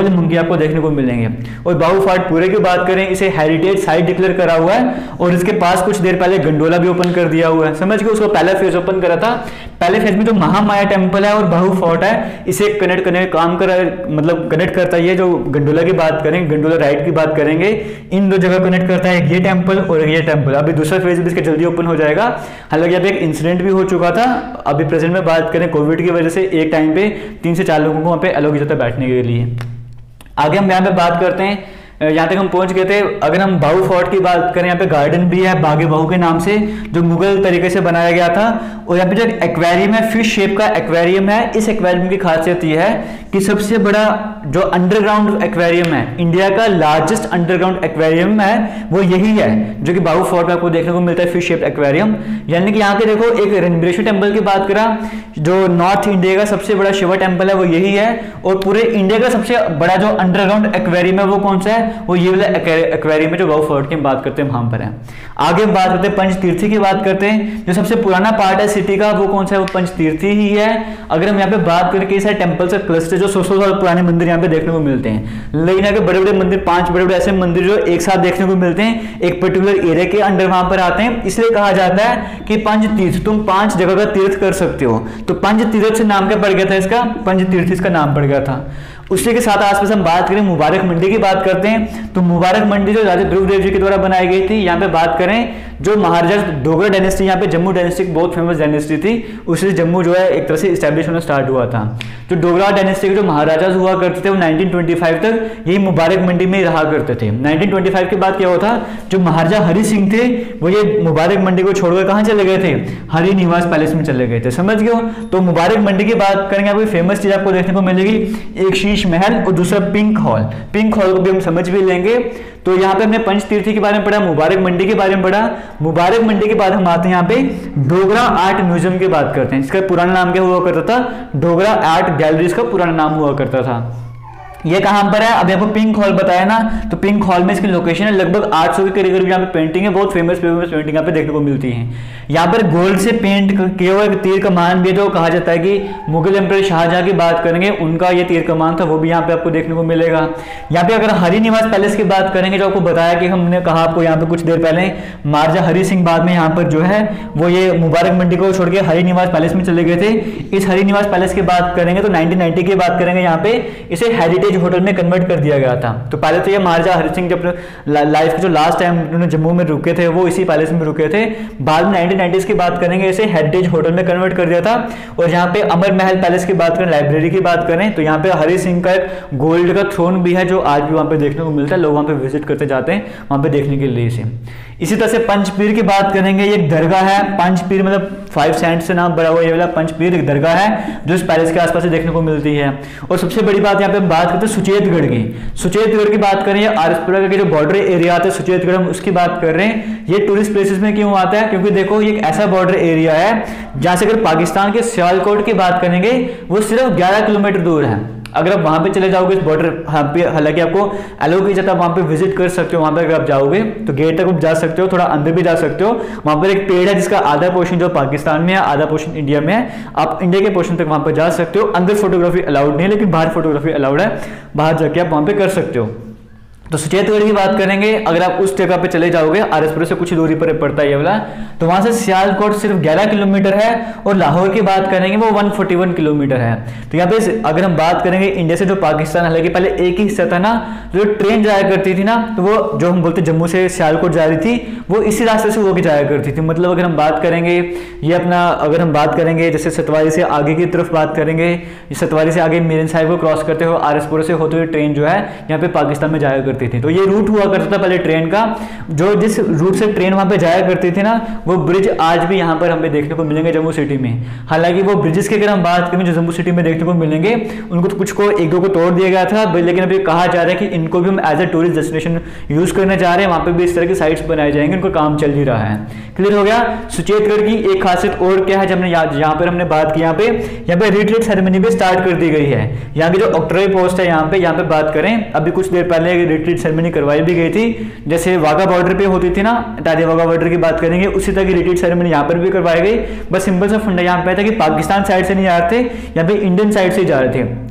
मंकी आपको देखने को मिलेंगे। और बाहू फोर्ट पूरे की बात करें, इसे हेरिटेज साइट डिक्लेयर करा हुआ है और इसके पास कुछ देर पहले गंडोला भी ओपन कर दिया हुआ है। समझ गए, उसको पहला फेज ओपन करा था। पहले फेज में जो महामाया टेम्पल है और बाहू फोर्ट है, इसे कनेक्ट करने का काम करा, मतलब कनेक्ट करता है। ये जो गंडोला की बात करें, गंडोला राइट की बात करेंगे, इन दो जगह कनेक्ट करता है, ये टेम्पल और ये टेम्पल। अभी दूसरा फेज भी इसका जल्दी ओपन हो जाएगा। हालांकि अभी एक इंसिडेंट भी हो चुका था। अभी प्रेजेंट में बात करें, कोविड की वजह से एक टाइम पे तीन से चार लोगों को वहाँ पे अलाउ किया जाता है बैठने के लिए। आगे हम यहाँ पे बात करते हैं, यहाँ तक हम पहुंच गए थे। अगर हम बाहू फोर्ट की बात करें, यहाँ पे गार्डन भी है बागे बाहू के नाम से, जो मुगल तरीके से बनाया गया था। और यहाँ पे जो एक्वेरियम है, फिश शेप का एक्वेरियम है। इस एक्वेरियम की खासियत यह है कि सबसे बड़ा जो अंडरग्राउंड एक्वेरियम है, इंडिया का लार्जेस्ट अंडरग्राउंड एक्वेरियम है, वो यही है, जो कि बाहू फोर्ट में आपको देखने को मिलता है, फिश शेप एक्वेरियम। यानी कि यहाँ के देखो, एक रणबीरेश्वर टेम्पल की बात करा, जो नॉर्थ इंडिया का सबसे बड़ा शिवा टेम्पल है वो यही है। और पूरे इंडिया का सबसे बड़ा जो अंडरग्राउंड एक्वेरियम है वो कौन सा है, वो ये वाला एक्वेरियम है जो बाहू फोर्ट की हम बात करते हैं वहां पर है। आगे हम बात करते हैं पंचतीर्थी की बात करते हैं। जो सबसे पुराना पार्ट है सिटी का, वो कौन सा है, वो पंचतीर्थी ही है। अगर हम यहाँ पे बात करें कि टेम्पल से क्लस्टर, जो सौ सौ साल पुराने मंदिर यहाँ पे देखने को मिलते हैं। लेकिन यहाँ के बड़े बड़े मंदिर, पांच बड़े बड़े ऐसे मंदिर जो एक साथ देखने को मिलते हैं, एक पर्टिकुलर एरिया के अंडर वहां पर आते हैं। इसलिए कहा जाता है कि पंचतीर्थ, तुम पांच जगह का तीर्थ कर सकते हो। तो पंचतीर्थ से नाम क्या पड़ गया था इसका, पंचतीर्थ इसका नाम पड़ गया था। उसी के साथ आसपास हम बात करें, मुबारक मंडी की बात करते हैं। तो मुबारक मंडी जो राजा ध्रुवदेव जी के द्वारा बनाई गई थी। यहाँ पे बात करें, जो महाराजा डोगरा डायनेस्टी, यहाँ पे जम्मू डायनेस्टी बहुत फेमस डायनेस्टी थी, उससे जम्मू जो है एक तरह से इस्टेब्लिश होना स्टार्ट हुआ था। जो डोगरा डायनेस्टी के जो महाराजा हुआ करते थे, वो नाइनटीन ट्वेंटी फाइव तक यही मुबारक मंडी में रहा करते थे। नाइनटीन ट्वेंटी फाइव के बाद क्या हुआ था, जो महाराजा हरि सिंह थे, वो ये मुबारक मंडी को छोड़कर कहाँ चले गए थे, हरि निवास पैलेस में चले गए थे। समझ गए। तो मुबारक मंडी की बात करेंगे, आपको फेमस चीज आपको देखने को मिलेगी, एक शीश महल और दूसरा पिंक हॉल। पिंक हॉल को भी हम समझ भी लेंगे। तो यहाँ पे हमने पंचतीर्थी के बारे में पढ़ा, मुबारक मंडी के बारे में पढ़ा। मुबारक मंडी के बाद हम आते हैं यहाँ पे डोगरा आर्ट म्यूजियम की बात करते हैं। इसका पुराना नाम क्या हुआ करता था, डोगरा आर्ट गैलरी इसका पुराना नाम हुआ करता था। ये कहां पर है, अभी आपको पिंक हॉल बताया ना, तो पिंक हॉल में इसकी लोकेशन है। लगभग आठ सौ के करीब करीब यहाँ पे पेंटिंग है, बहुत फेमस फेमस पेंटिंग यहाँ पे देखने को मिलती है। यहाँ पर गोल्ड से पेंट किया हुआ एक तीर कमान भी, जो कहा जाता है कि मुगल एम्परर शाहजहां की बात करेंगे, उनका ये तीर कमान था, वो भी यहाँ पे आपको देखने को मिलेगा। यहाँ पे अगर हरि निवास पैलेस की बात करेंगे, जो आपको बताया कि हमने कहा आपको यहाँ पे कुछ देर पहले, महाराजा हरि सिंह बाद में यहाँ पर जो है वो ये मुबारक मंडी को छोड़ के हरि निवास पैलेस में चले गए थे। इस हरि निवास पैलेस की बात करेंगे तो नाइनटीन नाइनटी की बात करेंगे, यहाँ पे इसे हेरिटेज होटल में कन्वर्ट कर दिया गया था। तो पहले तो ये महाराजा हरि सिंह जब लाइफ के जो लास्ट टाइम उन्होंने जम्मू में रुके थे, वो इसी पैलेस में रुके थे। बाद में नाइनटीन नाइंटीज़ की बात करेंगे, इसे हेरिटेज होटल में कन्वर्ट कर दिया था। और यहाँ पे अमर महल पैलेस की बात करें, लाइब्रेरी की बात करें, तो यहाँ पे हरि सिंह का एक गोल्ड का थ्रोन भी है, जो आज भी वहाँ पे देखने को मिलता है। लोग वहाँ पे विजिट करते जाते हैं वहाँ पे देखने के लिए इसे। इसी तरह से पंचपीर की बात करेंगे, ये एक दरगाह है। पंचपीर मतलब फाइव सैंड से नाम बड़ा हुआ, ये वाला पंचपीर एक दरगाह है जो इस पैलेस के आसपास देखने को मिलती है। और सबसे बड़ी बात यहाँ पे हम बात करते हैं सुचेतगढ़ की। सुचेतगढ़ की बात करें, आरएसपुरा के जो बॉर्डर एरिया आता है सुचेतगढ़, हम उसकी बात कर रहे हैं। ये टूरिस्ट प्लेसेस में क्यों आता है, क्योंकि देखो ये एक ऐसा बॉर्डर एरिया है जहां से अगर पाकिस्तान के सियालकोट की बात करेंगे, वो सिर्फ ग्यारह किलोमीटर दूर है। अगर आप वहां पे चले जाओगे इस बॉर्डर, हालांकि आपको अलाउ किया जाता है, वहां पे विजिट कर सकते हो। वहां पे अगर आप जाओगे तो गेट तक आप जा सकते हो, थोड़ा अंदर भी जा सकते हो। वहां पर एक पेड़ है जिसका आधा पोर्शन जो पाकिस्तान में है, आधा पोर्शन इंडिया में है। आप इंडिया के पोर्शन तक वहां पर जा सकते हो। अंदर फोटोग्राफी अलाउड नहीं है, लेकिन बाहर फोटोग्राफी अलाउड है, बाहर जाके आप वहां पे कर सकते हो। तो सुचेतगढ़ की बात करेंगे, अगर आप उस जगह पे चले जाओगे, आरएसपुरा से कुछ दूरी पर पड़ता है ये वाला, तो वहां से सियालकोट सिर्फ ग्यारह किलोमीटर है। और लाहौर की बात करेंगे वो एक सौ इकतालीस किलोमीटर है। तो यहाँ पे अगर हम बात करेंगे इंडिया से जो पाकिस्तान, हालांकि पहले एक ही हिस्सा था ना, जो ट्रेन जाया करती थी ना, तो वो जो हम बोलते जम्मू से सियालकोट जा रही थी, वो इसी रास्ते से होकर जाया करती थी। मतलब अगर हम बात करेंगे ये अपना, अगर हम बात करेंगे जैसे सतवारी से आगे की तरफ बात करेंगे, सतवारी से आगे मीरन साहिब को क्रॉस करते हुए आरएसपुरा से होते हुए ट्रेन जो है यहाँ पे पाकिस्तान में जाया करती थी। तो ये रूट हुआ करता था पहले ट्रेन का। जो जिस रूट से ट्रेन वहां पे जाया करती थी ना, वो ब्रिज आज भी यहाँ पर हमें देखने को मिलेंगे जम्मू सिटी में। हालांकि वो ब्रिजेस की अगर हम बात करें जो जम्मू सिटी में देखने को मिलेंगे, उनको तो कुछ को एक दो को तोड़ दिया गया था, लेकिन अभी कहा जा रहा है कि इनको भी हम as a tourist destination use करने जा रहे हैं। वहां पे भी इस तरह की साइट्स बनाए जाएंगे, उनका काम चल ही रहा है। क्लियर हो गया। सुचेतगढ़ की एक खासियत और क्या है, जब हमने यहाँ पर हमने बात की, यहाँ पे यहाँ पे रिट्रीट सेरेमनी भी स्टार्ट कर दी गई है। यहाँ की जो ऑक्ट्ररी पोस्ट है, यहाँ पे यहाँ पे बात करें, अभी कुछ देर पहले रिट्रीट सेरेमनी करवाई भी गई थी। जैसे वाघा बॉर्डर पे होती थी ना, ताजे वाघा बॉर्डर की बात करेंगे, उसी तरह की रिट्रीट सेरेमनी यहाँ पर भी करवाई गई। बस सिंपल सा फंडा यहाँ पे था कि पाकिस्तान साइड से नहीं आ रहे थे, यहाँ पे इंडियन साइड से जा रहे थे।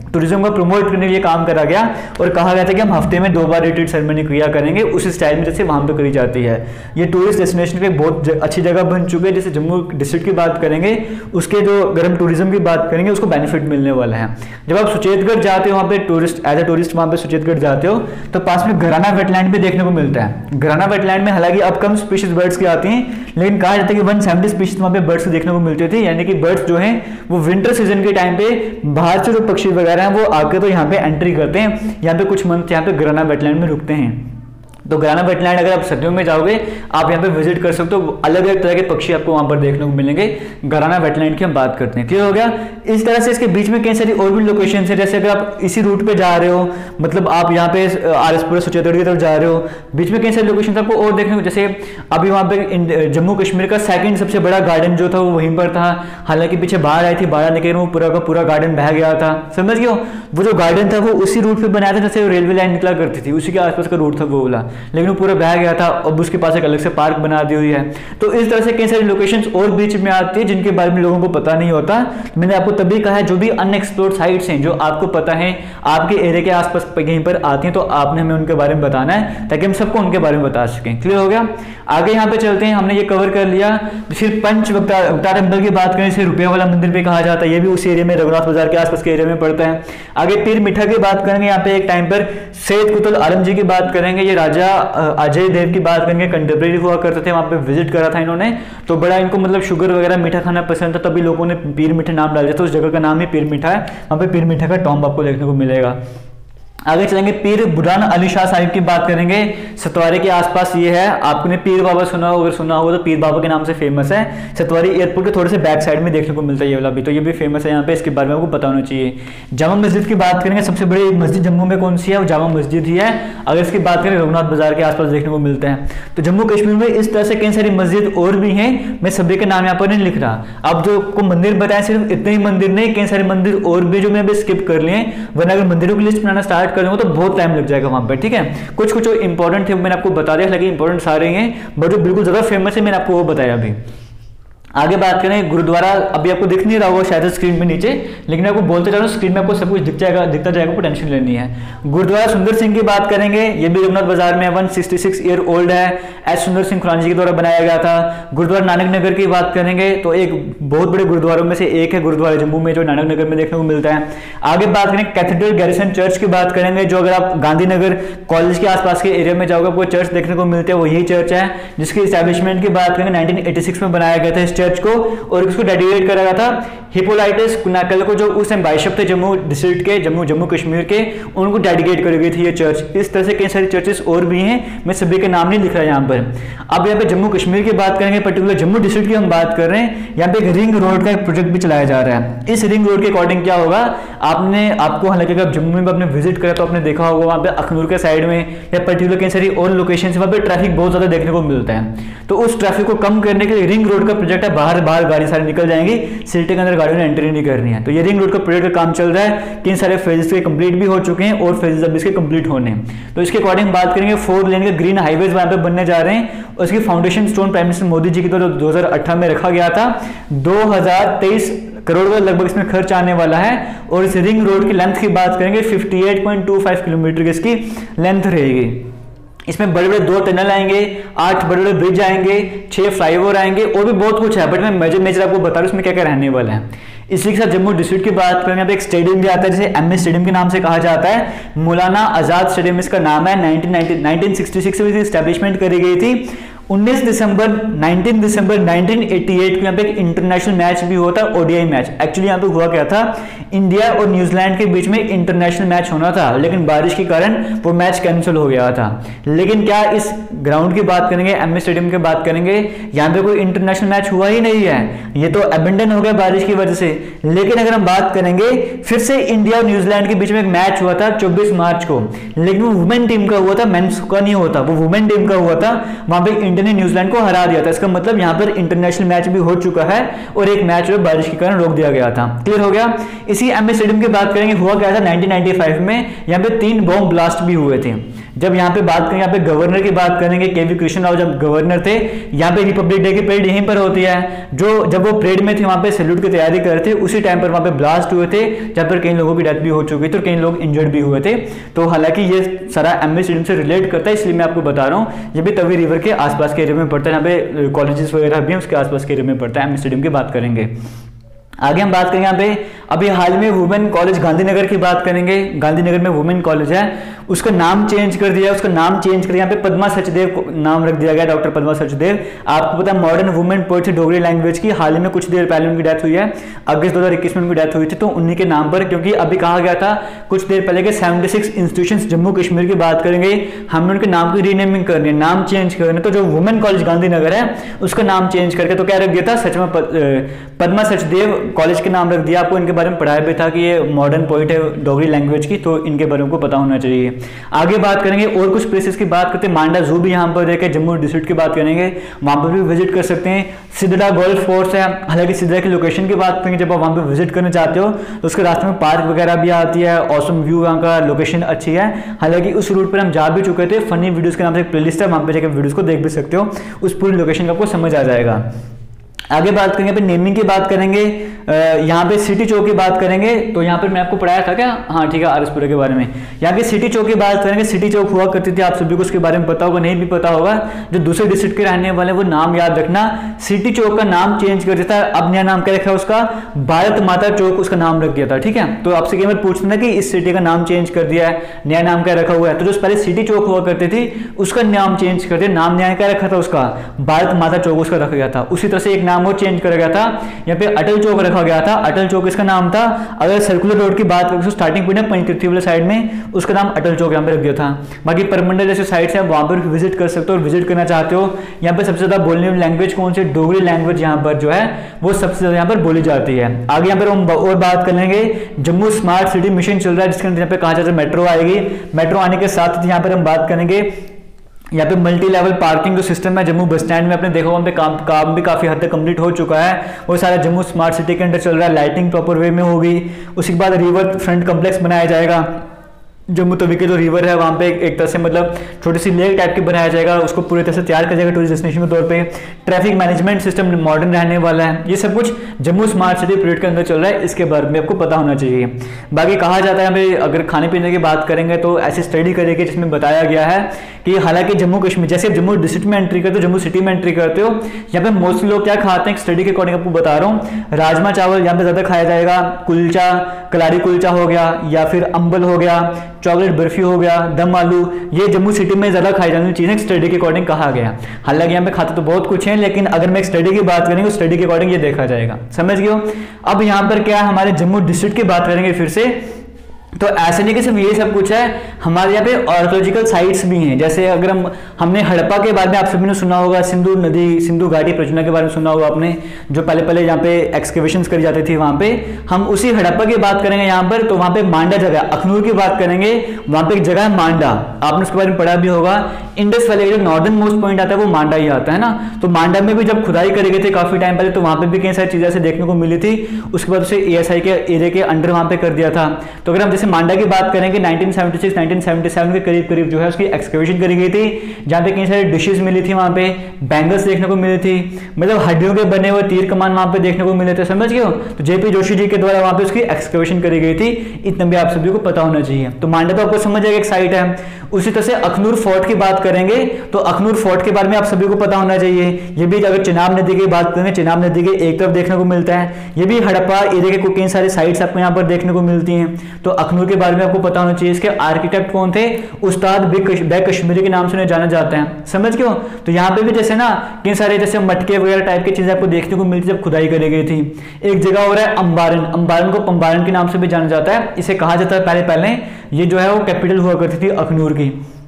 टूरिज्म को प्रमोट करने के लिए काम करा गया और कहा गया था कि हम हफ्ते में दो बार रिट्रीट सेरेमनी किया करेंगे उस स्टाइल में जैसे वहाँ पे करी जाती है। ये टूरिस्ट डेस्टिनेशन पे बहुत अच्छी जगह बन चुके हैं। जैसे जम्मू डिस्ट्रिक्ट की बात करेंगे, उसके जो अगर हम टूरिज्म की बात करेंगे उसको बेनिफिट मिलने वाला है। जब आप सुचेतगढ़ जाते हो, वहाँ पे टूरिस्ट एज ए टूरिस्ट वहाँ पे सुचेतगढ़ जाते हो तो पास में घराना वेटलैंड भी देखने को मिलता है। घराना वेटलैंड में हालांकि अब कम स्पीशीज बर्ड्स की आती हैं, लेकिन कहा जाता है कि वन सेवेंटी स्पीशीज वहाँ पे बर्ड्स देखने को मिलती थी। यानी कि बर्ड्स जो है वो विंटर सीजन के टाइम पे बाहर से जो पक्षी वगैरह हैं वो आके तो यहाँ पे एंट्री करते हैं, यहाँ पे कुछ मंथ यहाँ पे घराना वेटलैंड में रुकते हैं। तो घराना वेटलैंड अगर आप सर्दियों में जाओगे आप यहाँ पे विजिट कर सकते हो, अलग अलग तरह के पक्षी आपको वहाँ पर देखने को मिलेंगे। घराना वेटलैंड की हम बात करते हैं, क्लियर हो गया। इस तरह से इसके बीच में कई सारी और भी लोकेशन है, जैसे अगर आप इसी रूट पे जा रहे हो, मतलब आप यहाँ पे आरएसपुर सुचेतगढ़ की तरफ जा रहे हो, बीच में कई सारी लोकेशन आपको और देखने को, जैसे अभी वहाँ पे जम्मू कश्मीर का सेकंड सबसे बड़ा गार्डन जो था वो वहीं पर था। हालांकि पीछे बाढ़ आई थी, बाढ़ आने के वो पूरा का पूरा गार्डन बह गया था, समझ गए हो। वो जो गार्डन था वो उसी रूट पे बनाया था जैसे रेलवे लाइन निकला करती थी, उसी के आसपास का रूट था वो वाला, लेकिन वो पूरा बह गया था। अब उसके पास एक अलग से पार्क बना दी हुई है। तो इस तरह से कई सारी लोकेशंस और बीच में आती है जिनके बारे में लोगों को पता नहीं होता। मैंने आपको तभी कहा है जो भी अनएक्सप्लोर्ड साइट्स हैं जो आपको पता है आपके एरिया के आसपास कहीं पर आती हैं, तो आपने हमें उनके बारे में बताना है ताकि हम सबको उनके बारे में बता सकें। क्लियर हो गया। आगे यहाँ पे चलते हैं, हमने ये कवर कर लिया। फिर पंच अवतार टेम्पल की बात करें, इसे रुपया वाला मंदिर भी कहा जाता है, ये भी उस एरिया में रघुनाथ बाजार के आसपास के एरिया में पड़ता है। आगे पीर मिठा की बात करेंगे, यहाँ पे एक टाइम पर सैयद कुतुब आलम जी की बात करेंगे, ये राजा अजय देव की बात करेंगे, कंटेम्प्रेरी हुआ करते थे, वहां पे विजिट करा था इन्होंने, तो बड़ा इनको मतलब शुगर वगैरह मीठा खाना पसंद था, तभी लोगों ने पीर मीठा नाम डाल दिया। तो उस जगह का नाम ही पीर मीठा है, वहां पे पीर मीठा का टॉम्ब आपको देखने को मिलेगा। आगे चलेंगे, पीर बुरहान अली शाह साहिब की बात करेंगे, सतवारी के आसपास ये है। आपने पीर बाबा सुना हो, अगर सुना हो तो पीर बाबा के नाम से फेमस है। सतवारी एयरपोर्ट के थोड़े से बैक साइड में देखने को मिलता है ये वाला भी, तो ये भी फेमस है यहाँ पे, इसके बारे में आपको पता होना चाहिए। जामा मस्जिद की बात करेंगे, सबसे बड़ी मस्जिद जम्मू में कौन सी है, वो जामा मस्जिद ही है। अगर इसकी बात करें रघुनाथ बाजार के आसपास देखने को मिलते हैं। तो जम्मू कश्मीर में इस तरह से कई सारी मस्जिद और भी हैं, मैं सभी के नाम यहाँ पर नहीं लिख रहा। अब जो को मंदिर बताए सिर्फ इतने ही मंदिर नहीं, कई सारे मंदिर और भी जो मैं अभी स्किप कर लिए, वरना अगर मंदिरों की लिस्ट बनाना स्टार्ट करूंगा तो बहुत टाइम लग जाएगा वहां पर, ठीक है। कुछ कुछ जो इंपॉर्टेंट थे मैंने आपको बता दिया, लेकिन इंपॉर्टेंट सारे हैं, बट जो बिल्कुल ज्यादा फेमस है मैंने आपको वो बताया अभी। आगे बात करें गुरुद्वारा, अभी आपको दिख नहीं रहा होगा शायद स्क्रीन पे नीचे, लेकिन आपको बोलते जा रहा हूँ, स्क्रीन में आपको सब कुछ दिख जाएगा, दिखता जाएगा, कोई टेंशन लेनी है। गुरुद्वारा सुंदर सिंह की बात करेंगे, ये भी रघुनाथ बाजार में एक सौ छियासठ ईयर ओल्ड है, एस सुंदर सिंह खुराना जी के द्वारा बनाया गया था। गुरुद्वारा नानक नगर की बात करेंगे तो एक बहुत बड़े गुरुद्वारों में से एक है गुरुद्वारा जम्मू में, जो नानक नगर में देखने को मिलता है। आगे बात करें कैथेड्रल गैरिसन चर्च की बात करेंगे, जो अगर आप गांधीनगर कॉलेज के आसपास के एरिया में जाओगे आपको चर्च देखने को मिलते हैं, वो यही चर्च है, जिसकी स्टैब्लिशमेंट की बात करेंगे नाइनटीन एटी सिक्स में बनाया गया था इस चर्च को, और इसको डेडिकेट करा गया था हिपोलाइटस कुनाकल को, जो उस टाइम बाइशप थे जम्मू डिस्ट्रिक्ट के, जम्मू जम्मू कश्मीर के, उनको डेडिकेट करी गई थी ये चर्च। इस तरह से कई सारे चर्चेस और भी हैं, मैं सभी के नाम नहीं लिख रहा यहाँ पर। अब यहाँ पे जम्मू कश्मीर की बात करेंगे, पर्टिकुलर जम्मू डिस्ट्रिक्ट की हम बात कर रहे हैं, यहाँ पे एक रिंग रोड का एक प्रोजेक्ट भी चलाया जा रहा है। इस रिंग रोड के अकॉर्डिंग क्या होगा, आपने आपको हालांकि अगर जम्मू में आपने विजिट करा तो आपने देखा होगा वहाँ पे अखनूर के साइड में या पर्टिकुलर कई सारी और लोकेशन वहाँ पे ट्रैफिक बहुत ज्यादा देखने को मिलता है। तो उस ट्रैफिक को कम करने के लिए रिंग रोड का प्रोजेक्ट है, बाहर बाहर गाड़ी सारी निकल जाएंगी, सिटी के अंदर गाड़ियों ने एंट्री नहीं करनी है। तो ये रिंग रोड का प्रोजेक्ट का काम चल रहा है, किन सारे फेजेस के कंप्लीट भी हो चुके हैं और फेजेस अब इसके कंप्लीट होने हैं। तो इसके अकॉर्डिंग बात करेंगे, फोर लेन के ग्रीन हाईवेज वहां पे बनने जा रहे हैं, और इसकी foundation stone prime minister Modi ji की द्वारा दो हजार अठारह में रखा गया था। दो हजार तेईस करोड़ का लगभग इसमें खर्च आने वाला है, और इस रिंग रोड की लेंथ की बात करेंगे अट्ठावन पॉइंट दो पाँच किलोमीटर की इसकी लेंथ रहेगी। इसमें बड़े बड़े दो टनल आएंगे, आठ बड़े बड़े ब्रिज आएंगे, छह फ्लाईओवर आएंगे, और भी बहुत कुछ है, बट मैं मेजर मेजर आपको बता रहा हूँ इसमें क्या क्या रहने वाला है। इसी के साथ जम्मू डिस्ट्रिक्ट की बात करें, यहाँ पे एक स्टेडियम भी आता है जिसे एम ए स्टेडियम के नाम से कहा जाता है, मौलाना आजाद स्टेडियम इसका नाम है। नाइनटीन सिक्सटी सिक्स में इसकी एस्टैब्लिशमेंट करी गई थी। उन्नीस दिसंबर nineteen December nineteen eighty eight को यहाँ पे एक इंटरनेशनल मैच भी हुआ था, ओडीआई मैच। एक्चुअली यहाँ पे हुआ क्या था, इंडिया और न्यूजीलैंड के बीच में इंटरनेशनल मैच होना था, लेकिन बारिश के कारण वो मैच कैंसिल हो गया था। लेकिन क्या इस ग्राउंड की बात करेंगे, एमए स्टेडियम की बात करेंगे, यहाँ पे कोई इंटरनेशनल मैच हुआ ही नहीं है, ये तो अबेंडन हो गया बारिश की वजह से। लेकिन अगर हम बात करेंगे, फिर से इंडिया और न्यूजीलैंड के बीच में एक मैच हुआ था चौबीस मार्च को, लेकिन वो वुमेन टीम का हुआ था, मेंस का नहीं होता, वो वुमेन टीम का हुआ था। वहां पे इंडिया ने न्यूजीलैंड को हरा दिया था। इसका मतलब यहाँ पर इंटरनेशनल मैच भी हो चुका है, और एक मैच जो बारिश के कारण रोक दिया गया था। क्लियर हो गया। इसी एमए स्टेडियम की बात करेंगे, हुआ क्या था नाइनटीन नाइंटी फाइव में, यहाँ पे तीन बॉम्ब ब्लास्ट भी हुए थे, जब यहाँ पे बात करेंगे, यहाँ पे गवर्नर की बात करेंगे, के वी कृष्ण राव जब गवर्नर थे, यहाँ पे रिपब्लिक डे की परेड यहीं पर होती है। जो जब वो परेड में थे वहाँ पे सैल्यूट की तैयारी कर रहे थे, उसी टाइम पर वहाँ पे ब्लास्ट हुए थे, जहाँ पर कई लोगों की डेथ भी हो चुकी थी और कई लोग इंजर्ड भी हुए थे। तो हालांकि ये सारा एमए स्टेडियम से रिलेट करता है, इसलिए मैं आपको बता रहा हूँ। ये भी तवी रिवर के आसपास के एरिया में पड़ता है, यहाँ पे कॉलेजेस वगैरह भी हैं, उसके आसपास के एरिया में पड़ता है। एमए स्टेडियम की बात करेंगे। आगे हम बात करेंगे यहाँ पे अभी हाल में वुमेन कॉलेज गांधीनगर की बात करेंगे। गांधीनगर में वुमेन कॉलेज है, उसका नाम चेंज कर दिया, उसका नाम चेंज कर यहाँ पे पद्मा सचदेव नाम रख दिया गया, डॉक्टर पद्मा सचदेव। आपको पता है modern women poetry Dogri language की हाल ही में कुछ देर पहले उनकी डेथ हुई है, अगस्त दो हजार इक्कीस में उनकी डेथ हुई थी। तो उन्हीं के नाम पर, क्योंकि अभी कहा गया था कुछ देर पहले के seventy six institution Jammu Kashmir की बात करेंगे, हमने उनके नाम की रीनेमिंग करनी है, नाम चेंज करना। तो जो वुमेन कॉलेज गांधीनगर है उसका नाम चेंज करके तो क्या रख दिया था, सचमा पद्मा सचदेव कॉलेज के नाम रख दिया। आपको इनके बारे में पढ़ाया भी था कि ये मॉडर्न पोइट है डोगरी लैंग्वेज की, तो इनके बारे में को पता होना चाहिए। आगे बात करेंगे और कुछ प्लेसेस की बात करते हैं। मांडा जू भी यहाँ पर देखे, जम्मू डिस्ट्रिक्ट की बात करेंगे, वहां पर भी विजिट कर सकते हैं। सिद्धड़ा गोल्फ कोर्स है, हालांकि सिद्धड़ा की लोकेशन की बात करेंगे, जब आप वहां पर विजिट करना चाहते हो तो उसके रास्ते में पार्क वगैरह भी आती है, ऑसम व्यू, यहाँ का लोकेशन अच्छी है। हालांकि उस रूट पर हम जा भी चुके थे, फनी वीडियोस के नाम से एक प्लेलिस्ट है, वहां पर जाकर वीडियोस को देख भी सकते हो, उस पूरी लोकेशन का आपको समझ आ जाएगा। आगे बात करेंगे पे नेमिंग की बात करेंगे, यहाँ पे सिटी चौक की बात करेंगे। तो यहाँ पर मैं आपको पढ़ाया था क्या, हाँ ठीक है, आरएसपुरा के बारे में। यहाँ पे सिटी चौक की बात करेंगे, सिटी चौक हुआ करती थी, आप सभी को उसके बारे में पता होगा, नहीं भी पता होगा, जो दूसरे डिस्ट्रिक्ट के रहने वाले वो नाम याद रखना। सिटी चौक का नाम चेंज कर दिया था, अब नया नाम क्या रखा है उसका, भारत माता चौक उसका नाम रख दिया था, ठीक है। तो आपसे कई बार पूछना कि इस सिटी का नाम चेंज कर दिया है, नया नाम क्या रखा हुआ है। तो जो पहले सिटी चौक हुआ करती थी उसका नाम चेंज कर दिया, नाम नया क्या रखा था उसका, भारत माता चौक उसका रखा गया था। उसी तरह से एक नाम और चेंज कर गया था, यहाँ पे अटल चौक रखा गया था, अटल चौक इसका नाम था। अगर सर्कुलर रोड की बात करें तो स्टार्टिंग पॉइंट है पंचतीर्थी वाले साइड में, उसका नाम अटल चौक यहाँ पे रख दिया था। बाकी परमंडल जैसे साइट्स है वहां पर विजिट कर सकते हो, और विजिट करना चाहते हो। यहाँ पे सबसे ज्यादा बोलने वाली लैंग्वेज कौन सी, डोगरी लैंग्वेज यहाँ पर जो है वो सबसे ज्यादा यहाँ पर बोली जाती है। आगे यहाँ पर हम और बात कर लेंगे, जम्मू स्मार्ट सिटी मिशन चल रहा है, जिसके अंदर यहाँ पे कहा जाता है मेट्रो आएगी। मेट्रो आने के साथ यहाँ पर हम बात करेंगे, यहाँ पे मल्टी लेवल पार्किंग जो सिस्टम है जम्मू बस स्टैंड में, आपने देखा वहाँ पे काम काम भी काफी हद तक कंप्लीट हो चुका है, वो सारा जम्मू स्मार्ट सिटी के अंदर चल रहा है। लाइटिंग प्रॉपर वे में होगी। उसके बाद रिवर फ्रंट कॉम्प्लेक्स बनाया जाएगा, जम्मू तवी के जो रिवर है वहाँ पे एक तरह से मतलब छोटी सी लेक टाइप की बनाया जाएगा, उसको पूरी तरह से तैयार किया जाएगा टूरिस्ट डेस्टिनेशन के तौर पे। ट्रैफिक मैनेजमेंट सिस्टम मॉडर्न रहने वाला है। ये सब कुछ जम्मू स्मार्ट सिटी पीरियड के अंदर चल रहा है, इसके बारे में आपको पता होना चाहिए। बाकी कहा जाता है भाई, अगर खाने पीने की बात करेंगे तो ऐसी स्टडी करेगी जिसमें बताया गया है कि हालांकि जम्मू कश्मीर, जैसे जम्मू डिस्ट्रिक्ट में एंट्री करते हो, जम्मू सिटी में एंट्री करते हो, यहाँ पे मोस्टली लोग क्या खाते हैं, स्टडी के अकॉर्डिंग आपको बता रहा हूँ, राजमा चावल यहाँ पे ज्यादा खाया जाएगा, कुलचा, कलाड़ी कुलचा हो गया, या फिर अंबल हो गया, चॉकलेट बर्फी हो गया, दम आलू, ये जम्मू सिटी में ज्यादा खाई जाने वाली चीजें स्टडी के अकॉर्डिंग कहा गया। हालांकि यहाँ पे खाते तो बहुत कुछ है, लेकिन अगर मैं स्टडी की बात करेंगे तो स्टडी के अकॉर्डिंग ये देखा जाएगा, समझ गए हो। अब यहाँ पर क्या हमारे जम्मू डिस्ट्रिक्ट की बात करेंगे फिर से, तो ऐसे नहीं कि सिर्फ ये सब कुछ है, हमारे यहाँ पे आर्कियोलॉजिकल साइट्स भी हैं। जैसे अगर हम हमने हड़प्पा के बारे में आप सभी ने सुना होगा, सिंधु नदी, सिंधु घाटी परियोजना के बारे में सुना होगा आपने, जो पहले पहले यहाँ पे एक्सकेवेशंस करी जाती थी वहां पे। हम उसी हड़प्पा की बात करेंगे यहाँ पर, तो वहां पे मांडा जगह, अखनूर की बात करेंगे, वहां पे एक जगह है मांडा, आपने उसके बारे में पढ़ा भी होगा। इंडस वैली का जो नॉर्दर्न मोस्ट पॉइंट आता है वो मांडा ही आता है ना। तो मांडा में भी जब खुदाई करी गई थी काफी टाइम पहले, तो वहां पे भी कई सारी चीजें ऐसे देखने को मिली थी। उसके बाद उसे एएसआई के एरिया के अंडर वहां पे कर दिया था। तो अगर हम जैसे मांडा की बात करेंगे, nineteen seventy six nineteen seventy seven के करीब करीब जो है उसकी एक्सकवेशन करी गई थी, जहां पे कई सारी डिशेस मिली थी, वहां पे बैंगल्स देखने को मिली थी, मतलब हड्डियों के बने हुए तीर कमान वहां पे देखने को मिले थे, समझ गए हो। तो जेपी जोशी जी के द्वारा वहां पे उसकी एक्सकवेशन करी गई थी, इतना भी आप सभी को पता होना चाहिए। तो मांडा तो आपको समझ आएगा एक साइट है। उसी तरह से अखनूर फोर्ट की बात करेंगे, तो अखनूर फोर्ट के बारे में आप सभी को पता होना चाहिए। ये भी अगर चिनाब नदी की बात करेंगे, चिनाब नदी के एक तरफ देखने को मिलता है। ये भी हड़प्पा एरिया के कई सारे साइट्स आपको यहाँ पर देखने को मिलती हैं। तो अखनूर के बारे में आपको पता होना चाहिए। इसके आर्किटेक्ट कौन थे, उस्ताद बेग कश्मीरी के नाम से उन्हें जाना जाते हैं, समझ गए हो। तो यहाँ पे भी जैसे ना कई सारे जैसे मटके वगैरह टाइप की चीजें आपको देखने को मिलती जब खुदाई करी गई थी। एक जगह हो रहा है अंबारन, अंबारन को पंबारन के नाम से भी जाना जाता है। इसे कहा जाता है पहले पहले ये जो है वो कैपिटल हुआ करती थी अखनूर की।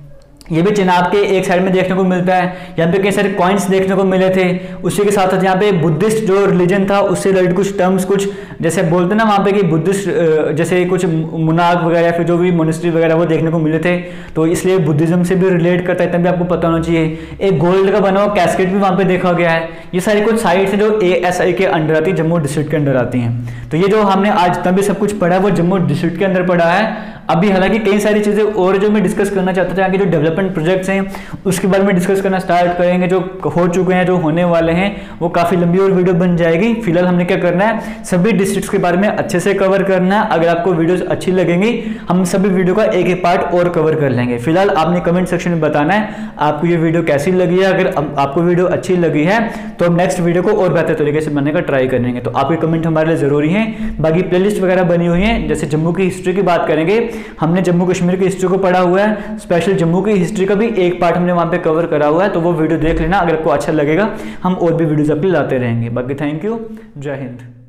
ये भी चिनाब के एक साइड में देखने को मिलता है। यहाँ पे कई सारे कॉइन्स देखने को मिले थे। उसी के साथ साथ यहाँ पे बुद्धिस्ट जो रिलीजन था उससे रिलेटेड कुछ टर्म्स, कुछ जैसे बोलते हैं ना वहाँ पे कि बुद्धिस्ट जैसे कुछ मुनाग वगैरह या फिर जो भी मोनेस्ट्री वगैरह वो देखने को मिले थे, तो इसलिए बुद्धिज्म से भी रिलेट करता है, इतना भी आपको पता होना चाहिए। एक गोल्ड का बना हुआ कैस्केट भी वहाँ पे देखा गया है। ये सारी कुछ साइट्स हैं जो ए एस आई के अंडर आती है, जम्मू डिस्ट्रिक्ट के अंडर आती हैं। तो ये जो हमने आज तभी सब कुछ पढ़ा है वो जम्मू डिस्ट्रिक्ट के अंदर पढ़ा है। अभी हालांकि कई सारी चीज़ें और जो मैं डिस्कस करना चाहता था, यहाँ के जो डेवलपमेंट प्रोजेक्ट्स हैं उसके बारे में डिस्कस करना स्टार्ट करेंगे, जो हो चुके हैं, जो होने वाले हैं, वो काफ़ी लंबी और वीडियो बन जाएगी। फिलहाल हमने क्या करना है, सभी डिस्ट्रिक्ट्स के बारे में अच्छे से कवर करना है। अगर आपको वीडियोस अच्छी लगेंगी हम सभी वीडियो का एक एक पार्ट और कवर कर लेंगे। फिलहाल आपने कमेंट सेक्शन में बताना है आपको ये वीडियो कैसी लगी है। अगर आपको वीडियो अच्छी लगी है तो हम नेक्स्ट वीडियो को और बेहतर तरीके से बनाने का ट्राई करेंगे। तो आपके कमेंट हमारे लिए ज़रूरी हैं। बाकी प्लेलिस्ट वगैरह बनी हुई है, जैसे जम्मू की हिस्ट्री की बात करेंगे, हमने जम्मू कश्मीर की हिस्ट्री को पढ़ा हुआ है, स्पेशल जम्मू की हिस्ट्री का भी एक पार्ट हमने वहां पे कवर करा हुआ है, तो वो वीडियो देख लेना। अगर आपको अच्छा लगेगा हम और भी वीडियोस आपके लाते रहेंगे। बाकी थैंक यू, जय हिंद।